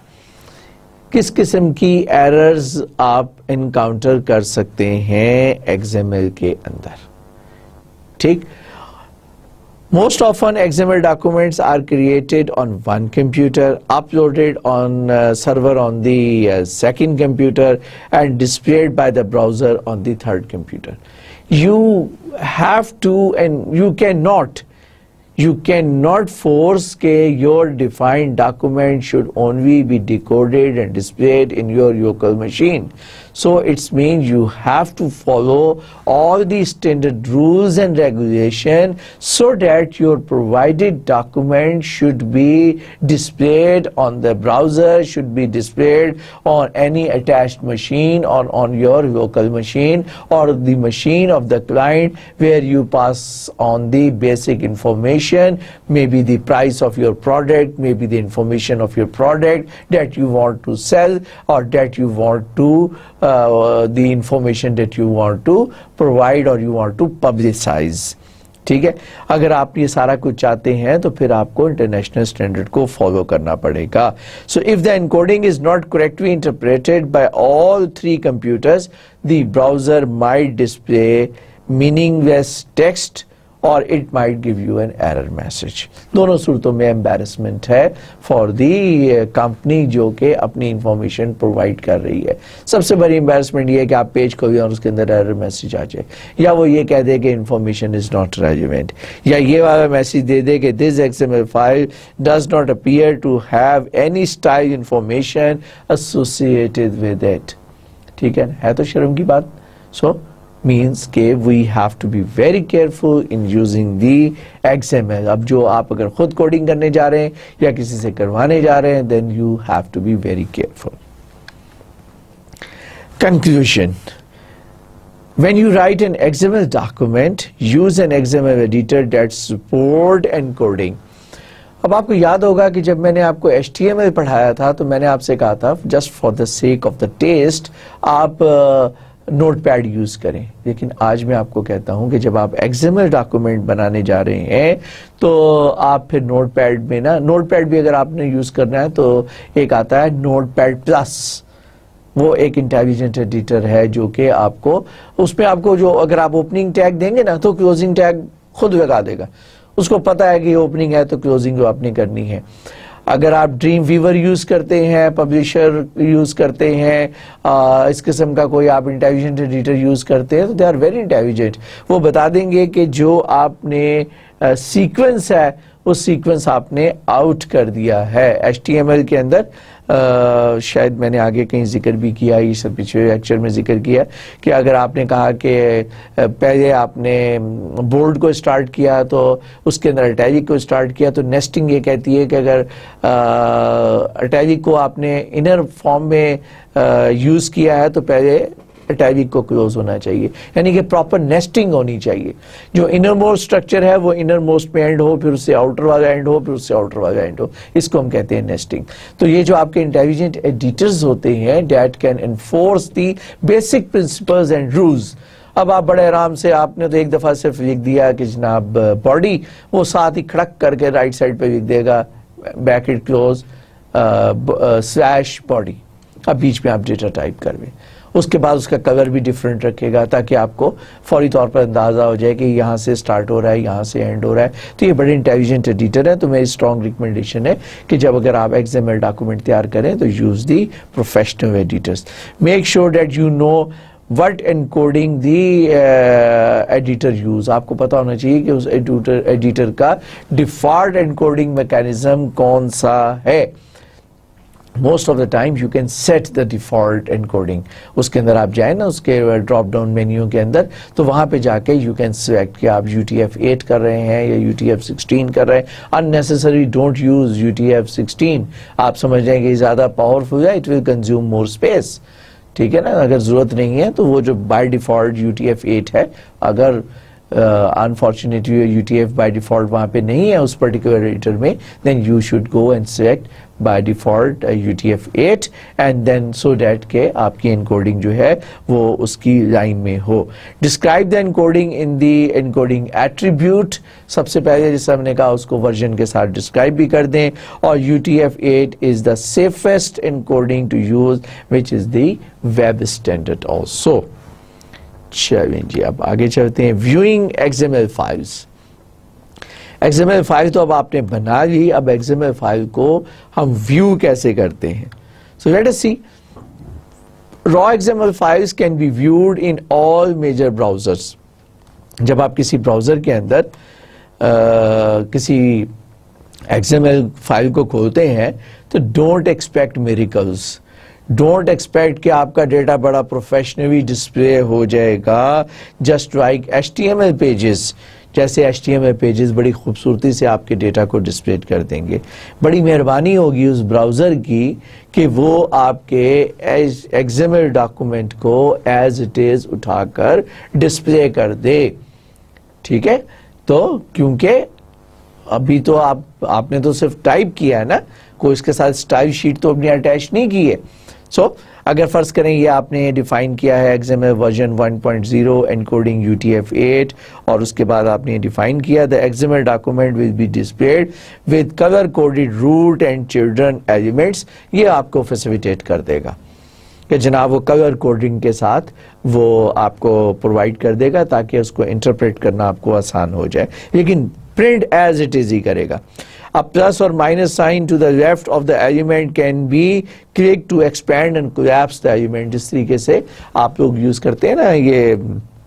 A: किस किस्म की एरर्स आप इनकाउंटर कर सकते हैं एक्सएमएल के अंदर, ठीक। Most often X M L documents are created on one computer, uploaded on uh, server on the uh, second computer and displayed by the browser on the third computer. You have to and you cannot You cannot force that your defined document should only be decoded and displayed in your local machine. So it means you have to follow all the standard rules and regulation so that your provided document should be displayed on the browser, should be displayed on any attached machine or on your local machine or the machine of the client where you pass on the basic information, maybe the price of your product, maybe the information of your product that you want to sell or that you want to uh, the information that you want to provide or you want to publicize, ठीक है। अगर आप ये सारा कुछ चाहते हैं तो फिर आपको इंटरनेशनल स्टैंडर्ड को फॉलो करना पड़ेगा। So if the encoding is not correctly interpreted by all three computers, the browser might display meaningless text और it might give you an error message. दोनों सूरतों में एम्बैरेसमेंट है फॉर दी कंपनी जो कि अपनी इंफॉर्मेशन प्रोवाइड कर रही है। सबसे बड़ी एम्बैरेसमेंट ये है कि आप पेज खोलिए और उसके अंदर एरर मैसेज आ जाए, या वो ये कह दे कि इंफॉर्मेशन इज नॉट रेलेवेंट, या ये वाला मैसेज दे दे कि this XML file does not appear to have any style information associated with it, ठीक है। है तो शर्म की बात। सो so, means के we have to be very careful in using the X M L। अब जो आप अगर खुद कोडिंग करने जा रहे हैं या किसी से करवाने जा रहे हैं, then you have to be very careful। Conclusion: when you write an X M L document, use an X M L editor that support encoding। अब आपको याद होगा कि जब मैंने आपको H T M L पढ़ाया था तो मैंने आपसे कहा था just for the sake of the taste आप uh, नोटपैड यूज करें, लेकिन आज मैं आपको कहता हूं कि जब आप एक्सएमएल डॉक्यूमेंट बनाने जा रहे हैं तो आप फिर नोटपैड में ना, नोटपैड भी अगर आपने यूज करना है तो एक आता है नोटपैड प्लस, वो एक इंटेलिजेंट एडिटर है जो कि आपको उसमें आपको जो अगर आप ओपनिंग टैग देंगे ना तो क्लोजिंग टैग खुद लगा देगा, उसको पता है कि ओपनिंग है तो क्लोजिंग जो आपने करनी है। अगर आप ड्रीम वीवर यूज करते हैं, पब्लिशर यूज करते हैं, आ, इस किस्म का कोई आप इंटेलिजेंट एडिटर यूज करते हैं तो दे आर वेरी इंटेलिजेंट। वो बता देंगे कि जो आपने सीक्वेंस है वो सीक्वेंस आपने आउट कर दिया है। एच टी एम एल के अंदर आ, शायद मैंने आगे कहीं जिक्र भी किया, ये सब पिछले लेक्चर में जिक्र किया कि अगर आपने कहा कि पहले आपने बोर्ड को स्टार्ट किया तो उसके अंदर अटैलिक को स्टार्ट किया, तो नेस्टिंग ये कहती है कि अगर अटैलिक को आपने इनर फॉर्म में यूज़ किया है तो पहले अटैलिक को क्लोज होना चाहिए, यानी कि प्रॉपर नेस्टिंग होनी चाहिए। जो इनर मोस्ट स्ट्रक्चर है वो इनर मोस्ट में एंड हो, फिर उससे आउटर वाला एंड हो, फिर उससे आउटर वाला एंड हो, इसको हम कहते हैं नेस्टिंग। तो ये जो आपके इंटेलिजेंट एडिटर्स होते हैं that can enforce the basic principles and rules. अब आप बड़े आराम से, आपने तो एक दफा सिर्फ लिख दिया कि जनाब बॉडी, वो साथ ही खड़क करके राइट साइड पे लिख देगा ब्रैकेट क्लोज स्लैश बॉडी, अब बीच में आप डेटा टाइप कर लें, उसके बाद उसका कलर भी डिफरेंट रखेगा ताकि आपको फौरी तौर पर अंदाज़ा हो जाए कि यहाँ से स्टार्ट हो रहा है, यहाँ से एंड हो रहा है। तो ये बड़े इंटेलिजेंट एडिटर है। तो मेरी स्ट्रॉन्ग रिकमेंडेशन है कि जब अगर आप एक्सएमएल डॉक्यूमेंट तैयार करें तो use the professional editors. Make sure that you know what encoding the editor use. आपको पता होना चाहिए कि उस एडिटर एडिटर का डिफॉल्ट एनकोडिंग मैकेनिज्म कौन सा है। Most of the time you can set the default encoding. उसके अंदर आप जाए ना, उसके ड्रॉप डाउन मेन्यू के अंदर, तो वहाँ पे जाके यू कैन सिलेक्ट कि आप यू टी एफ एट कर रहे हैं या यू टी एफ सिक्सटीन कर रहे हैं। Unnecessary don't use U T F sixteen. आप समझ रहे हैं कि ज़्यादा पावरफुल है, it will consume more space, ठीक है ना। अगर ज़रूरत नहीं है तो वो जो by default U T F eight है, अगर unfortunately U T F by default वहाँ पे नहीं है उस पर्टिकुलर एडिटर में, then you should go and select by default U T F eight and then so that के आपकी एनकोडिंग जो है वो उसकी लाइन में हो। Describe the encoding in the encoding attribute. सबसे पहले जैसे हमने कहा उसको वर्जन के साथ डिस्क्राइब भी कर दें। और U T F eight is the safest encoding to use which is the web standard also. चलिए जी, अब आगे चलते हैं। Viewing XML files. XML file तो अब आपने बना ली, अब एक्सएमएल फाइल को हम व्यू कैसे करते हैं। So let us see. Raw XML files can be viewed in all major browsers. जब आप किसी ब्राउजर के अंदर आ, किसी एक्सएमएल फाइल को खोलते हैं तो don't expect miracles. Don't expect कि आपका डेटा बड़ा प्रोफेशनली डिस्प्ले हो जाएगा just like H T M L pages. जैसे H T M L pages बड़ी खूबसूरती से आपके डेटा को डिस्प्ले कर देंगे। बड़ी मेहरबानी होगी उस ब्राउज़र की कि वो आपके एक्सएमएल डॉक्यूमेंट को एज इट इज़ उठाकर डिस्प्ले कर दे, ठीक है। तो क्योंकि अभी तो आप आपने तो सिर्फ टाइप किया है ना, कोई इसके साथ स्टाइल शीट तो अपनी अटैच नहीं की है। सो so, अगर फर्ज करें ये आपने डिफाइन किया है XML version one point zero encoding U T F eight, और उसके बाद आपने डिफाइन किया the XML document will be displayed with colour coded root and children elements. ये आपको फैसिलिटेट कर देगा कि जनाब वो कलर कोडिंग के साथ वो आपको प्रोवाइड कर देगा ताकि उसको इंटरप्रेट करना आपको आसान हो जाए, लेकिन प्रिंट एज इट इज ही करेगा। A plus or minus sign to the left of the element can be clicked to expand and collapse the element। जिस तरीके से आप लोग यूज करते हैं ना ये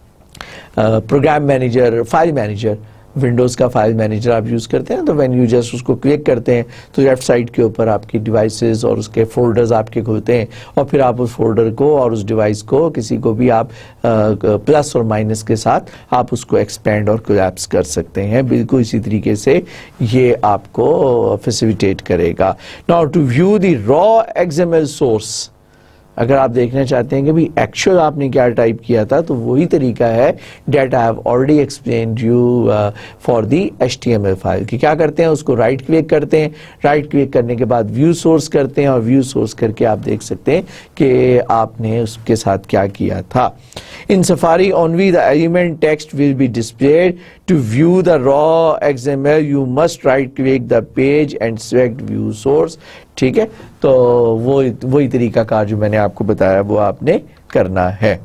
A: program manager, file manager, Windows का फाइल मैनेजर आप यूज़ करते हैं, तो व्हेन यू जस्ट उसको क्लिक करते हैं तो लेफ्ट साइड के ऊपर आपकी डिवाइसेस और उसके फोल्डर्स आपके खुलते हैं, और फिर आप उस फोल्डर को और उस डिवाइस को किसी को भी आप प्लस और माइनस के साथ आप उसको एक्सपेंड और कोलैप्स कर सकते हैं। बिल्कुल इसी तरीके से ये आपको फैसिलिटेट करेगा। Now to view the raw XML source, अगर आप देखना चाहते हैं कि भी एक्चुअल आपने क्या टाइप किया था, तो वही तरीका है that I have already explained you for the H T M L file कि क्या करते हैं, उसको राइट क्लिक करते हैं, राइट क्लिक करने के बाद व्यू सोर्स करते हैं, और व्यू सोर्स करके आप देख सकते हैं कि आपने उसके साथ क्या किया था। In Safari only the element text will be displayed. To view the raw XML you must right click the page and select view source, ठीक है। तो वो वही तरीका कार जो मैंने आपको बताया वो आपने करना है।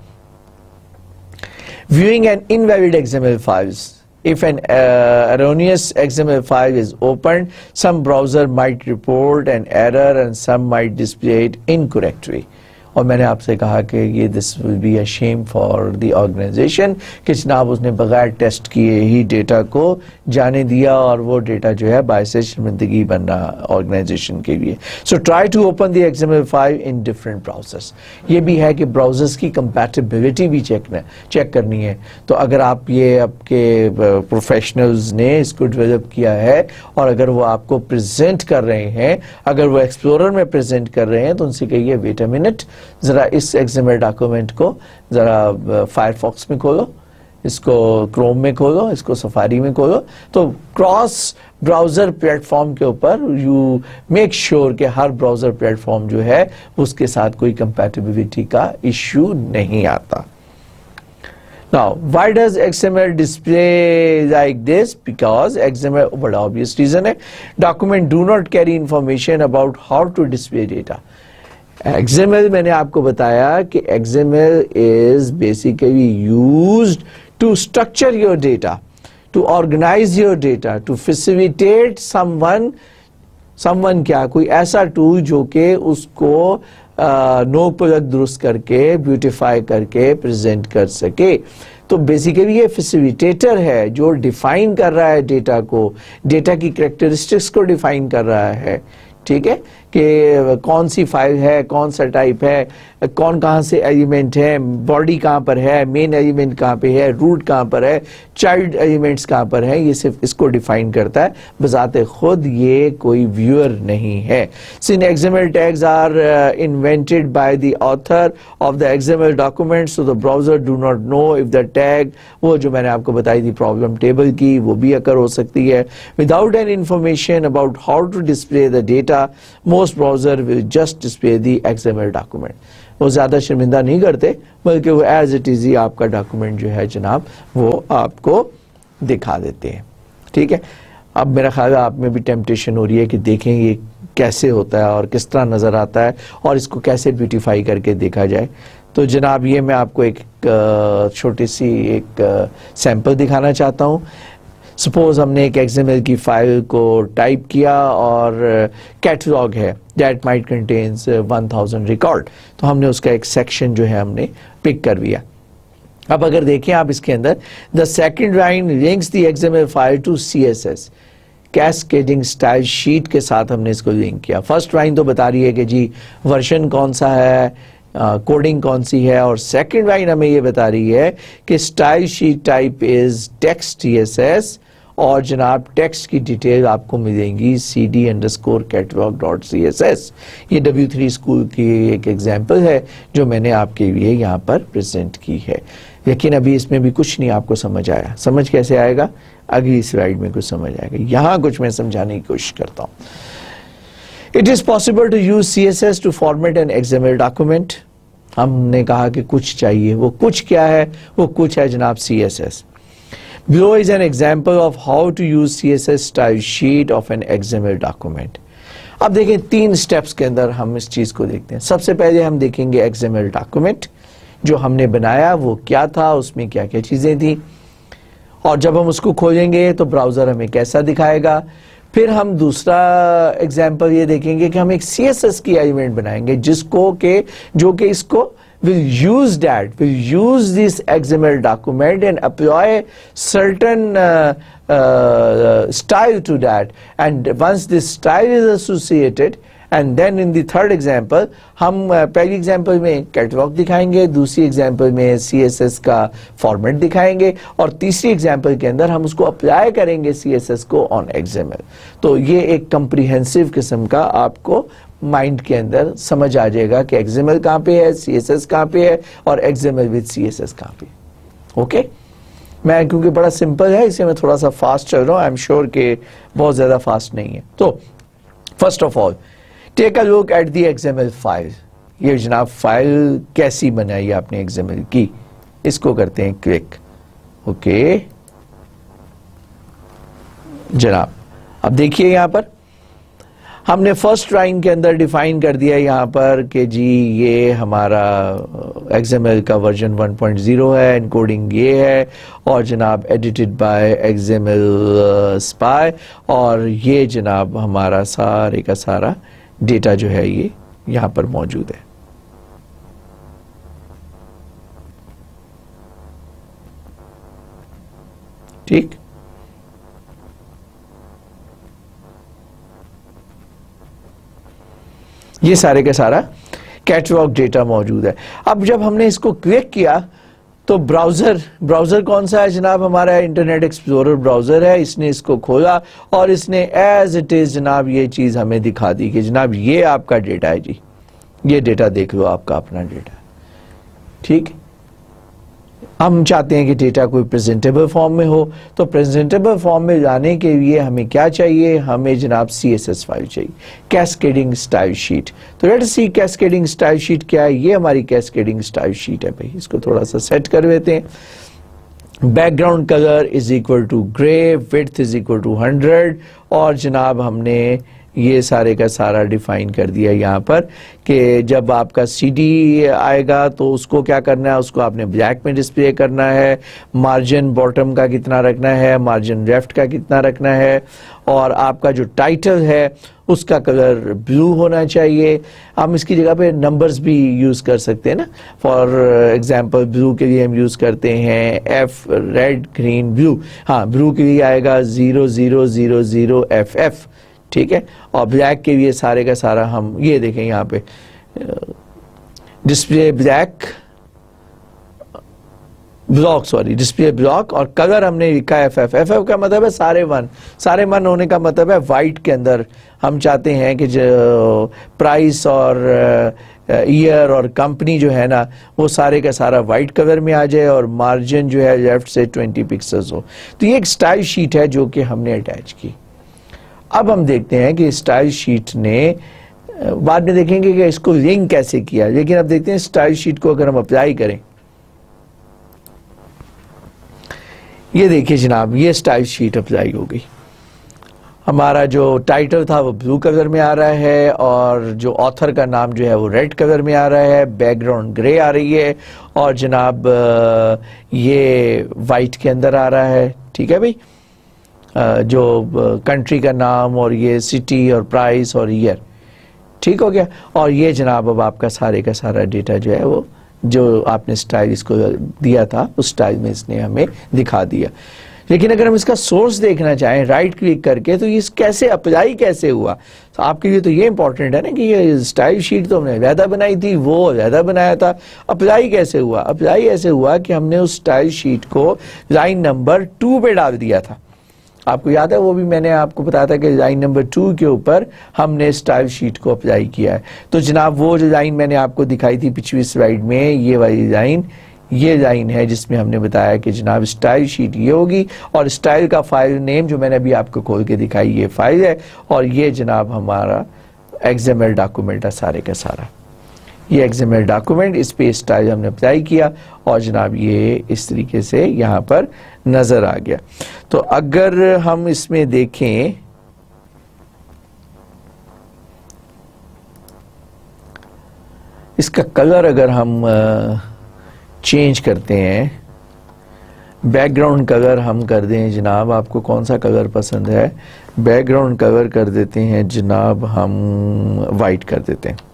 A: Viewing an invalid X M L files. If an uh, erroneous X M L file is opened, some browser might report an error and some might display it incorrectly. और मैंने आपसे कहा कि ये this will be a shame for the organisation कि जनाब उसने बगैर टेस्ट किए ही डेटा को जाने दिया और वो डेटा जो है बायस शर्मिंदगी बन रहा ऑर्गेनाइजेशन के लिए। So try to open the XML file in different browsers. ये भी है कि ब्राउजर्स की कंपैटिबिलिटी भी चेक चेक करनी है। तो अगर आप ये आपके प्रोफेशनल्स ने इसको डेवलप किया है और अगर वो आपको प्रेजेंट कर रहे हैं, अगर वो एक्सप्लोरर में प्रेजेंट कर रहे हैं, तो उनसे कहिए वेट अ मिनट, जरा इस एक्सएमएल डॉक्यूमेंट को जरा फायरफॉक्स में खोलो, इसको क्रोम में खोलो, इसको सफारी में खोलो। तो क्रॉस ब्राउजर प्लेटफॉर्म के ऊपर यू मेक श्योर कि हर ब्राउजर प्लेटफॉर्म जो है उसके साथ कोई कंपैटिबिलिटी का इश्यू नहीं आता। Now, why does X M L display like this? Because X M L, बड़ा obvious reason है, document do not carry information about how to display data. X M L मैंने आपको बताया कि X M L is basically used to structure your data, to organize your data, to facilitate someone, someone क्या, कोई ऐसा tool जो कि उसको नो प्रोडक्ट दुरुस्त करके ब्यूटिफाई करके प्रेजेंट कर सके। तो बेसिकली ये फैसिलिटेटर है जो डिफाइन कर रहा है डेटा को, डेटा की कैरेक्टरिस्टिक्स को डिफाइन कर रहा है, ठीक है, कि कौन सी फाइल है, कौन सा टाइप है, कौन कहाँ से एलिमेंट है, बॉडी कहाँ पर है, मेन एलिमेंट कहाँ पे है, रूट कहाँ पर है, चाइल्ड एलिमेंट्स कहाँ पर है, ये सिर्फ इसको डिफाइन करता है, बजाते खुद ये कोई व्यूअर नहीं है। Since XML tags are invented by the author of the XML document, so the browser do not know if the tag, वो जो मैंने आपको बताई थी प्रॉब्लम टेबल की, वो भी अकर हो सकती है। Without an information about how to display the data, most browser will just display the XML document. वो ज़्यादा शर्मिंदा नहीं करते, बल्कि वो एज इट इज़ ही आपका डॉक्यूमेंट जो है जनाब वो आपको दिखा देते हैं। ठीक है, अब मेरा ख्याल है आप में भी टेम्पटेशन हो रही है कि देखें ये कैसे होता है और किस तरह नज़र आता है और इसको कैसे ब्यूटीफाई करके देखा जाए। तो जनाब ये मैं आपको एक छोटी सी एक सैम्पल दिखाना चाहता हूँ। सपोज हमने एक एक्सएमएल की फाइल को टाइप किया और कैटलॉग है that might contains one thousand record, तो हमने उसका एक सेक्शन जो है हमने पिक कर लिया। अब अगर देखें आप इसके अंदर, the second line links the XML file to CSS cascading style sheet के साथ हमने इसको लिंक किया। फर्स्ट लाइन तो बता रही है कि जी वर्जन कौन सा है, कोडिंग uh, कौन सी है, और सेकंड लाइन हमें ये बता रही है कि style sheet type is text TSS, और जनाब टेक्स्ट की डिटेल आपको मिलेंगी C D underscore catalogue dot C S S. ये डब्ल्यू थ्री स्कूल की एक एग्जाम्पल है जो मैंने आपके लिए यहाँ पर प्रेजेंट की है। लेकिन अभी इसमें भी कुछ नहीं आपको समझ आया। समझ कैसे आएगा? अगली स्लाइड में कुछ समझ आएगा। यहाँ कुछ मैं समझाने की कोशिश करता हूँ। It is possible to use C S S to format an X M L document. हमने कहा कि कुछ चाहिए, वो कुछ क्या है? वो कुछ है जनाब C S S. Below is an example of how to use C S S style sheet of an X M L document. अब देखें तीन स्टेप्स के अंदर हम इस चीज को देखते हैं। सबसे पहले हम देखेंगे X M L डॉक्यूमेंट जो हमने बनाया वो क्या था, उसमें क्या क्या चीजें थी, और जब हम उसको खोलेंगे तो ब्राउजर हमें कैसा दिखाएगा। फिर हम दूसरा एग्जाम्पल ये देखेंगे कि हम एक सी एस एस की एलिमेंट बनाएंगे जिसको के जो कि इसको will use that, will use this X M L document and apply certain uh, uh, style to that, and once this style is associated, and then in the third example हम uh, पहली example में catalogue दिखाएंगे, दूसरी example में C S S का format दिखाएंगे, और तीसरी एग्जाम्पल के अंदर हम उसको अप्लाई करेंगे सी एस एस को ऑन एक्स एम एल। तो ये एक कंप्रीहेंसिव किस्म का आपको माइंड के अंदर समझ आ जाएगा कि एक्स एम एल कहाँ पे है, सी एस एस कहाँ पे है, और X M L with C S S कहाँ पे है। ओके, मैं क्योंकि बड़ा सिंपल है इसे मैं थोड़ा सा फास्ट चल रहा हूँ, आई एम श्योर कि बहुत ज्यादा फास्ट नहीं है। तो first of all take a look at the XML file. ये जनाब फाइल कैसी बनाई है आपने एक्सएमएल की, इसको करते हैं क्लिक। ओके जनाब, अब देखिए यहां पर हमने फर्स्ट लाइन के अंदर डिफाइन कर दिया यहां पर कि जी ये हमारा एक्सएमएल का वर्जन वन पॉइंट ज़ीरो है, एनकोडिंग ये है, और जनाब एडिटेड बाय एक्सएमएल स्पाई, और ये जनाब हमारा सारे का सारा डेटा जो है ये यहां पर मौजूद है। ठीक, ये सारे का सारा कैटलॉग डेटा मौजूद है। अब जब हमने इसको क्लिक किया तो ब्राउजर ब्राउजर कौन सा है जनाब? हमारा इंटरनेट एक्सप्लोरर ब्राउजर है। इसने इसको खोला और इसने एज इट इज जनाब ये चीज हमें दिखा दी कि जनाब ये आपका डेटा है जी, ये डेटा देख लो, आपका अपना डेटा। ठीक, हम चाहते हैं कि डेटा कोई प्रेजेंटेबल फॉर्म में हो, तो प्रेजेंटेबल फॉर्म में लाने के लिए हमें क्या चाहिए? हमें जनाब सी एस एस फाइल चाहिए, कैस्केडिंग स्टाइल शीट। तो let's see cascading style sheet क्या है। ये हमारी कैस्केडिंग स्टाइल शीट है भाई, इसको थोड़ा सा सेट कर देते हैं। Background colour is equal to grey, width is equal to hundred, और जनाब हमने ये सारे का सारा डिफाइन कर दिया यहाँ पर कि जब आपका सीडी आएगा तो उसको क्या करना है, उसको आपने ब्लैक में डिस्प्ले करना है, मार्जिन बॉटम का कितना रखना है, मार्जिन लेफ्ट का कितना रखना है, और आपका जो टाइटल है उसका कलर ब्लू होना चाहिए। हम इसकी जगह पे नंबर्स भी यूज कर सकते हैं ना। फॉर एग्जांपल ब्लू के लिए हम यूज करते हैं एफ, रेड ग्रीन ब्लू। हाँ, ब्लू के लिए आएगा zero zero zero zero F F. ठीक है। और ब्लैक के लिए सारे का सारा हम ये देखें यहाँ पे display black block, sorry display block, और कलर हमने लिखा है एफ एफ। एफ एफ का मतलब है सारे वन, सारे वन होने का मतलब है वाइट के अंदर हम चाहते हैं कि जो प्राइस और ईयर और कंपनी जो है ना वो सारे का सारा वाइट कलर में आ जाए और मार्जिन जो है लेफ्ट से ट्वेंटी पिक्सल्स हो। तो ये एक स्टाइल शीट है जो कि हमने अटैच की। अब हम देखते हैं कि स्टाइल शीट ने, बाद में देखेंगे कि इसको लिंक कैसे किया, लेकिन अब देखते हैं स्टाइल शीट को अगर हम अप्लाई करें। ये देखिए जनाब, ये स्टाइल शीट अप्लाई हो गई। हमारा जो टाइटल था वो ब्लू कलर में आ रहा है और जो ऑथर का नाम जो है वो रेड कलर में आ रहा है, बैकग्राउंड ग्रे आ रही है और जनाब ये वाइट के अंदर आ रहा है। ठीक है भाई, जो कंट्री का नाम और ये सिटी और प्राइस और ईयर, ठीक हो गया। और ये जनाब अब आपका सारे का सारा डेटा जो है वो जो आपने स्टाइल इसको दिया था उस स्टाइल में इसने हमें दिखा दिया। लेकिन अगर हम इसका सोर्स देखना चाहें राइट क्लिक करके तो ये कैसे अप्लाई कैसे हुआ, तो आपके लिए तो ये इंपॉर्टेंट है ना कि ये स्टाइल शीट तो हमने अलहदा बनाई थी, वो अलहदा बनाया था, अप्लाई कैसे हुआ। अप्लाई ऐसे हुआ कि हमने उस स्टाइल शीट को लाइन नंबर टू पे डाल दिया था। आपको याद है, वो भी मैंने आपको बताया था कि लाइन नंबर टू के ऊपर हमने स्टाइल शीट को अप्लाई किया है। तो जनाब वो जो लाइन मैंने आपको दिखाई थी पिछली स्लाइड में, ये वाली लाइन, ये लाइन है जिसमें हमने बताया कि जनाब स्टाइल शीट ये होगी और स्टाइल का फाइल नेम जो मैंने अभी आपको खोल के दिखाई ये फाइल है और ये जनाब हमारा एक्सएमएल डॉक्यूमेंट है सारे का सारा। ये एक्सएमएल डॉक्यूमेंट, इस पे स्टाइल हमने अप्लाई किया और जनाब ये इस तरीके से यहाँ पर नजर आ गया। तो अगर हम इसमें देखें, इसका कलर अगर हम चेंज करते हैं, बैकग्राउंड कलर हम कर दें जनाब, आपको कौन सा कलर पसंद है, बैकग्राउंड कलर कर देते हैं जनाब हम वाइट कर देते हैं,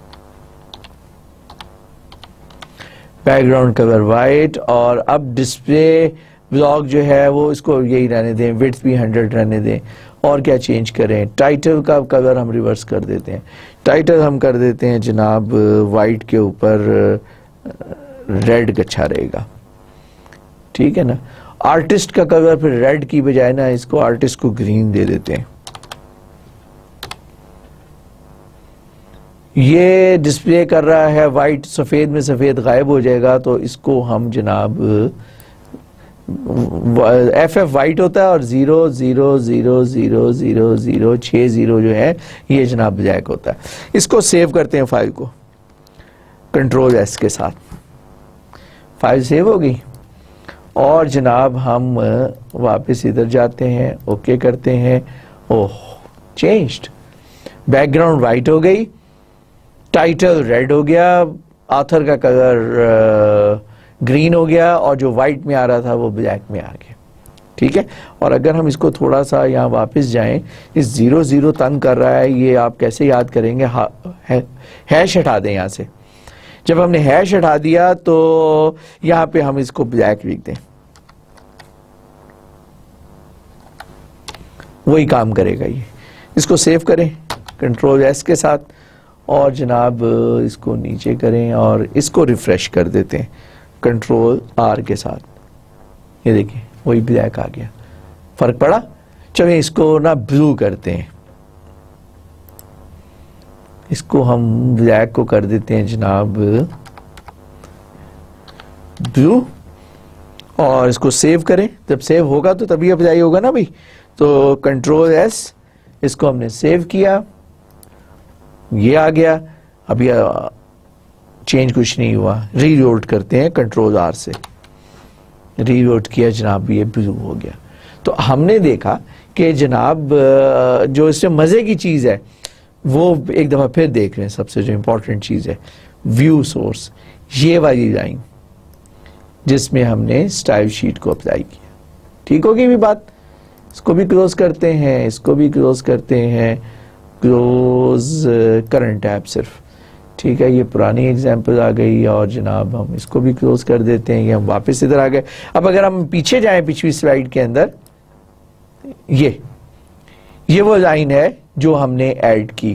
A: बैकग्राउंड कलर वाइट। और अब डिस्प्ले ब्लॉक जो है वो इसको यही रहने दें, विड्थ भी हंड्रेड रहने दें। और क्या चेंज करें, टाइटल का कलर हम रिवर्स कर देते हैं, टाइटल हम कर देते हैं जनाब वाइट के ऊपर रेड अच्छा रहेगा, ठीक है ना। आर्टिस्ट का कलर फिर रेड की बजाय ना इसको आर्टिस्ट को ग्रीन दे देते हैं। ये डिस्प्ले कर रहा है वाइट, सफेद में सफेद गायब हो जाएगा, तो इसको हम जनाब एफ एफ वाइट होता है और zero zero zero zero zero zero छः जीरो जो है ये जनाब ब्लैक होता है। इसको सेव करते हैं फाइल को कंट्रोल एस के साथ, फाइल सेव हो गई और जनाब हम वापस इधर जाते हैं, ओके करते हैं। ओह, चेंज्ड, बैकग्राउंड वाइट हो गई, टाइटल रेड हो गया, ऑथर का कलर ग्रीन हो गया और जो वाइट में आ रहा था वो ब्लैक में आ गया, ठीक है। और अगर हम इसको थोड़ा सा यहाँ वापस जाएं, इस जीरो जीरो तंग कर रहा है, ये आप कैसे याद करेंगे, हा, है, हैश हटा दें यहाँ से। जब हमने हैश हटा दिया तो यहाँ पे हम इसको ब्लैक लिख दें, वही काम करेगा ये। इसको सेव करें कंट्रोल एस के साथ और जनाब इसको नीचे करें और इसको रिफ्रेश कर देते हैं कंट्रोल आर के साथ। ये देखिए वही ब्लैक आ गया, फर्क पड़ा। चलिए इसको ना ब्लू करते हैं, इसको हम ब्लैक को कर देते हैं जनाब ब्लू और इसको सेव करें। जब सेव होगा तो तभी अप्लाई होगा ना भाई। तो कंट्रोल एस, इसको हमने सेव किया, ये आ गया। अभी चेंज कुछ नहीं हुआ, रीलोड करते हैं कंट्रोल आर से, रीलोड किया जनाब, ये ब्लू हो गया। तो हमने देखा कि जनाब जो इससे मजे की चीज है वो एक दफा फिर देख रहे हैं। सबसे जो इंपॉर्टेंट चीज है व्यू सोर्स, ये वाली लाइन जिसमें हमने स्टाइल शीट को अप्लाई किया, ठीक होगी भी बात। इसको भी क्लोज करते हैं, इसको भी क्लोज करते हैं, क्लोज करंट टैब सिर्फ, ठीक है। ये पुरानी एग्जांपल आ गई और जनाब हम इसको भी क्लोज कर देते हैं, ये हम वापस इधर आ गए। अब अगर हम पीछे जाएं पिछली स्लाइड के अंदर, ये ये वो लाइन है जो हमने ऐड की।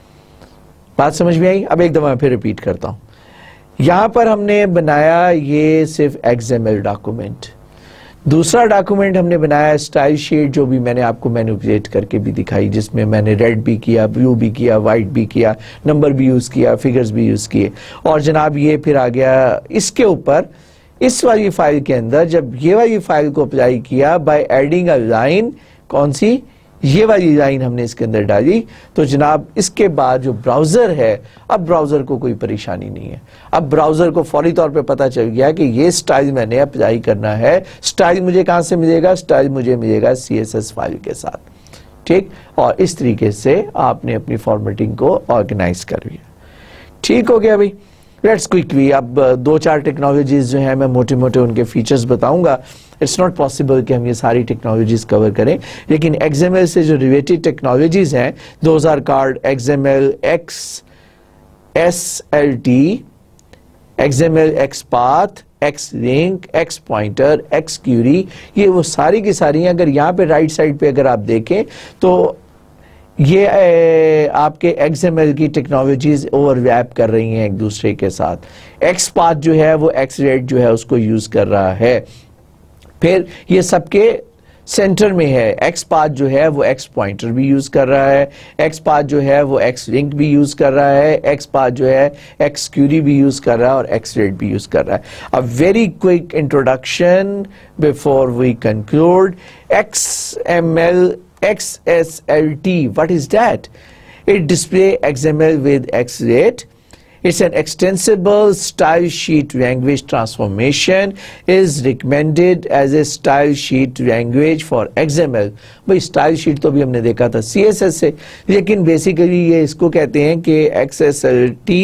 A: बात समझ में आई? अब एक दफा मैं फिर रिपीट करता हूं। यहां पर हमने बनाया ये सिर्फ एक्सएमएल डॉक्यूमेंट। दूसरा डॉक्यूमेंट हमने बनाया स्टाइल शीट, जो भी मैंने आपको मैनिपुलेट करके भी दिखाई, जिसमें मैंने रेड भी किया, ब्लू भी किया, वाइट भी किया, नंबर भी यूज किया, फिगर्स भी यूज किए। और जनाब ये फिर आ गया इसके ऊपर, इस वाली फाइल के अंदर जब ये वाली फाइल को अप्लाई किया बाय एडिंग अ लाइन, कौन सी? ये वाली लाइन हमने इसके अंदर डाली, तो जनाब इसके बाद जो ब्राउजर है, अब ब्राउजर को कोई परेशानी नहीं है। अब ब्राउजर को फौरी तौर पे पता चल गया कि ये स्टाइल मैंने अप्लाई करना है। स्टाइल मुझे कहां से मिलेगा? स्टाइल मुझे मिलेगा सीएसएस फाइल के साथ, ठीक। और इस तरीके से आपने अपनी फॉर्मेटिंग को ऑर्गेनाइज कर लिया। ठीक हो गया भाई। लेट्स क्विकली, अब दो चार टेक्नोलॉजीज जो हैं मैं मोटे मोटे उनके फीचर्स बताऊंगा। इट्स नॉट पॉसिबल कि हम ये सारी टेक्नोलॉजीज कवर करें, लेकिन एक्सएमएल से जो रिलेटेड टेक्नोलॉजीज हैं, those are called XML X S L T, XML XPath, X link, X pointer, X query. ये वो सारी की सारी हैं। अगर यहाँ पे राइट साइड पे अगर आप देखें तो ये ए, आपके एक्सएमएल की टेक्नोलॉजीज ओवरलैप कर रही हैं एक दूसरे के साथ। एक्सपाथ जो है वो एक्सरेड जो है उसको यूज कर रहा है। फिर ये सबके सेंटर में है। एक्सपाथ जो है वो एक्स पॉइंटर भी यूज कर रहा है, एक्सपाथ जो है वो एक्स लिंक भी यूज कर रहा है, एक्सपाथ जो है एक्स क्यूरी भी यूज कर रहा है और एक्सरेड भी यूज कर रहा है। A very quick introduction before we conclude. XML X S L T, what is that? It display X M L with X-rate. It's an extensible style sheet language transformation, is recommended as a style sheet language for X M L. भाई style sheet तो भी हमने देखा था C S S से, लेकिन basically ये इसको कहते हैं कि X S L T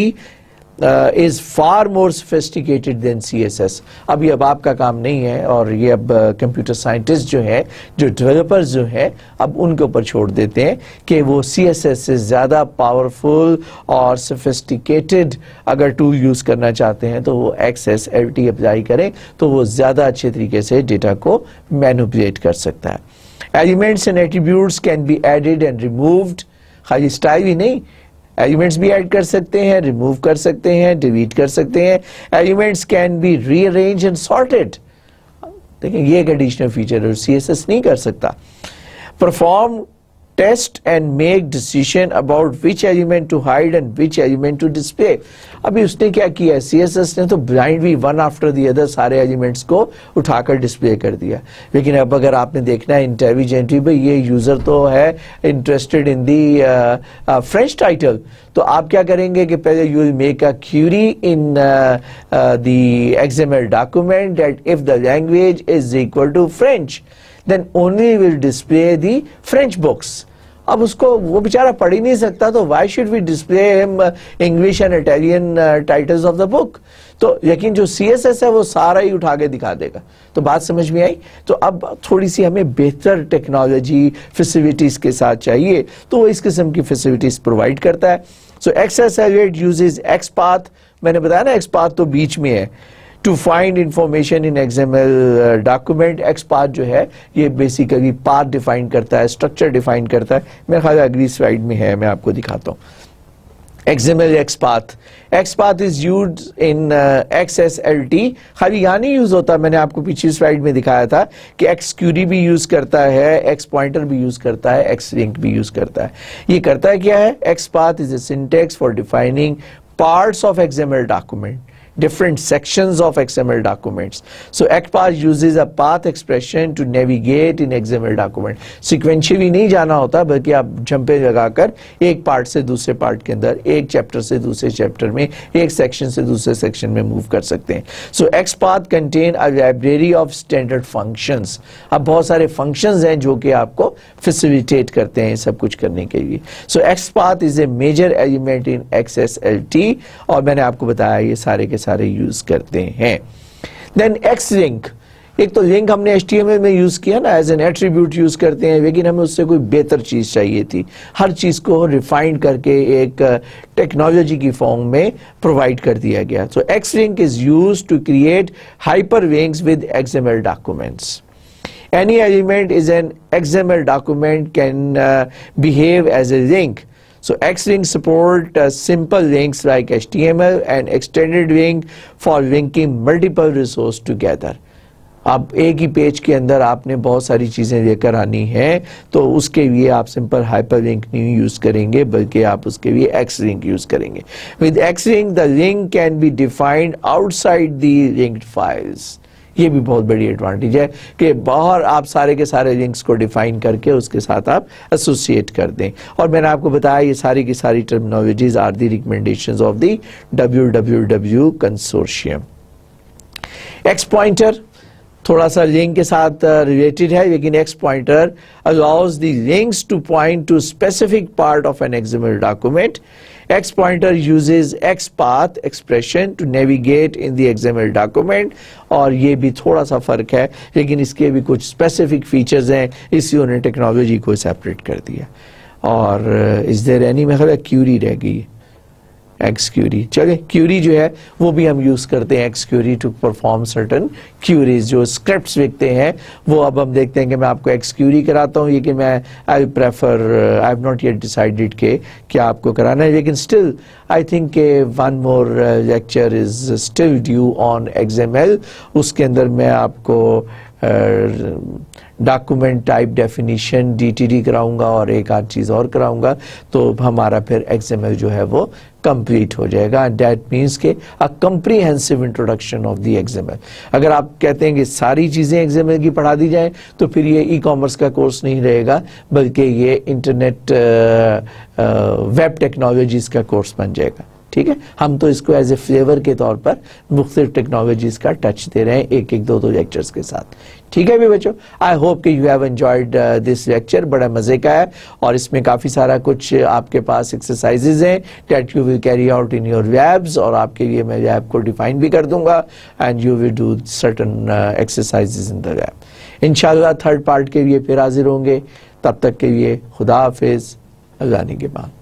A: is far more sophisticated than C S S. अब ये अब आपका काम नहीं है, और ये अब कंप्यूटर साइंटिस्ट जो है, जो डेवलपर्स जो है, अब उनके ऊपर छोड़ देते हैं कि वो सी एस एस से ज़्यादा पावरफुल और सोफिस्टिकेटेड अगर टूल यूज़ करना चाहते हैं तो वो X S L T apply करें, तो वो ज़्यादा अच्छे तरीके से डेटा को मैनिपुलेट कर सकता है। Elements and attributes can be added and removed. खाली स्टाइल ही नहीं, एलिमेंट्स भी ऐड कर सकते हैं, रिमूव कर सकते हैं, डिलीट कर सकते हैं। Elements can be rearrange and sorted. देखिए ये एक एडिशनल फीचर है, सीएसएस नहीं कर सकता। Perform test and make decision about which element to hide and which element to display. अभी उसने क्या किया है, सीएसएस ने तो blindly one after the other सारे एलिमेंट्स को उठाकर डिस्प्ले कर दिया। लेकिन अब अगर आपने देखना है इंटेलिजेंटली, भाई ये यूजर तो है interested in the French title, तो आप क्या करेंगे कि पहले you will make a query in the XML document that if the language is equal to French then only will display the French books. अब उसको वो बेचारा पढ़ ही नहीं सकता, तो why should we display him uh, English and Italian uh, titles of the book? तो लेकिन जो C S S है वो सारा ही उठा के दिखा देगा। तो बात समझ में आई? तो अब थोड़ी सी हमें बेहतर टेक्नोलॉजी फैसिलिटीज के साथ चाहिए, तो वो इस किस्म की फैसिलिटीज प्रोवाइड करता है। सो X S L T uses XPath, मैंने बताया ना XPath तो बीच में है, to find information in XML document. XPath जो है ये बेसिकली पाथ डिफाइन करता है, स्ट्रक्चर डिफाइन करता है। मेरे ख्याल अगली स्लाइड में है, मैं आपको दिखाता हूँ। XML XPath, XPath is used in X S L T. खाली यहाँ नहीं यूज होता, मैंने आपको पिछली स्लाइड में दिखाया था कि एक्स क्यूरी भी यूज करता है, एक्स पॉइंटर भी यूज करता है, एक्स लिंक भी यूज करता है। ये करता है क्या है? XPath is a syntax for defining parts of X M L document, different sections of X M L documents. So XPath uses a path expression to navigate in X M L document. Sequentially नहीं जाना होता, बल्कि आप जंपे लगाकर एक part से दूसरे part के अंदर, एक चैप्टर से दूसरे चैप्टर में, एक सेक्शन से दूसरे सेक्शन में मूव कर सकते हैं. So XPath contain a library of standard functions. अब बहुत सारे functions हैं जो कि आपको facilitate करते हैं सब कुछ करने के लिए. So XPath is a major element in X S L T और मैंने आपको बताया ये सारे के सारे यूज करते हैं. देन एक्स लिंक, एक तो लिंक हमने एच टी एम एल में यूज किया ना, एज एन एट्रीब्यूट यूज करते हैं, लेकिन हमें उससे कोई बेहतर चीज चाहिए थी. हर चीज को रिफाइंड करके एक टेक्नोलॉजी की फॉर्म में प्रोवाइड कर दिया गया. So X link is used to create hyperlinks with XML documents. Any element is an X M L document can uh, behave as a link. So X-link support uh, simple links like H T M L and extended link for linking multiple resources together. अब एक ही page के अंदर आपने बहुत सारी चीज़ें लेकर आनी है तो उसके लिए आप सिंपल हाइपरलिंक नहीं यूज़ करेंगे बल्कि आप उसके लिए एक्स लिंक यूज़ करेंगे. With X link the link can be defined outside the linked files. ये भी बहुत बड़ी एडवांटेज है कि बाहर आप सारे के सारे लिंक्स को डिफाइन करके उसके साथ आप एसोसिएट कर दें. और मैंने आपको बताया ये सारी की सारी terminologies are the recommendations of the W W W consortium. X pointer थोड़ा सा लिंक के साथ रिलेटेड है लेकिन X pointer allows the links to point to specific part of an XML document. X pointer uses X path expression to navigate in the X M L document और ये भी थोड़ा सा फर्क है लेकिन इसके भी कुछ स्पेसिफिक फीचर्स हैं इसलिए उन्होंने टेक्नोलॉजी को सेपरेट कर दिया. और इज देयर एनी में ख्याल क्यूरी रह गई एक्स क्यूरी. चलिए क्यूरी जो है वो भी हम यूज़ करते हैं X query to perform certain queries. जो स्क्रिप्ट्स लिखते हैं वो अब हम देखते हैं कि मैं आपको एक्स क्यूरी कराता हूँ लेकिन मैं I prefer I have not yet decided के क्या आपको कराना है लेकिन स्टिल आई थिंक के one more lecture is still due on X M L. उसके अंदर मैं आपको document type definition D T D कराऊंगा और एक आध चीज़ और कराऊंगा तो हमारा फिर एक्स एम एल जो है वो कंप्लीट हो जाएगा. दैट मीन्स के a comprehensive introduction of the X M L. अगर आप कहते हैं कि सारी चीज़ें एक्स एम एल की पढ़ा दी जाए तो फिर ये ई कॉमर्स का कोर्स नहीं रहेगा बल्कि ये इंटरनेट वेब टेक्नोलॉजीज़ का कोर्स बन जाएगा. ठीक है, हम तो इसको एज ए फ्लेवर के तौर पर मुख्तलिफ टेक्नोलॉजीज़ का टच दे रहे हैं एक एक दो दो लेक्चर्स के साथ. ठीक है भी बच्चों, आई होप कि you have enjoyed this lecture. बड़ा मज़े का है और इसमें काफ़ी सारा कुछ आपके पास एक्सरसाइजेज हैं that you will carry out in your labs और आपके लिए मैं लैब को डिफाइन भी कर दूंगा and you will do certain exercises in the lab. इंशाल्लाह थर्ड पार्ट के लिए फिर हाजिर होंगे. तब तक के लिए खुदा हाफिज़. अल्लाह ने के बाद.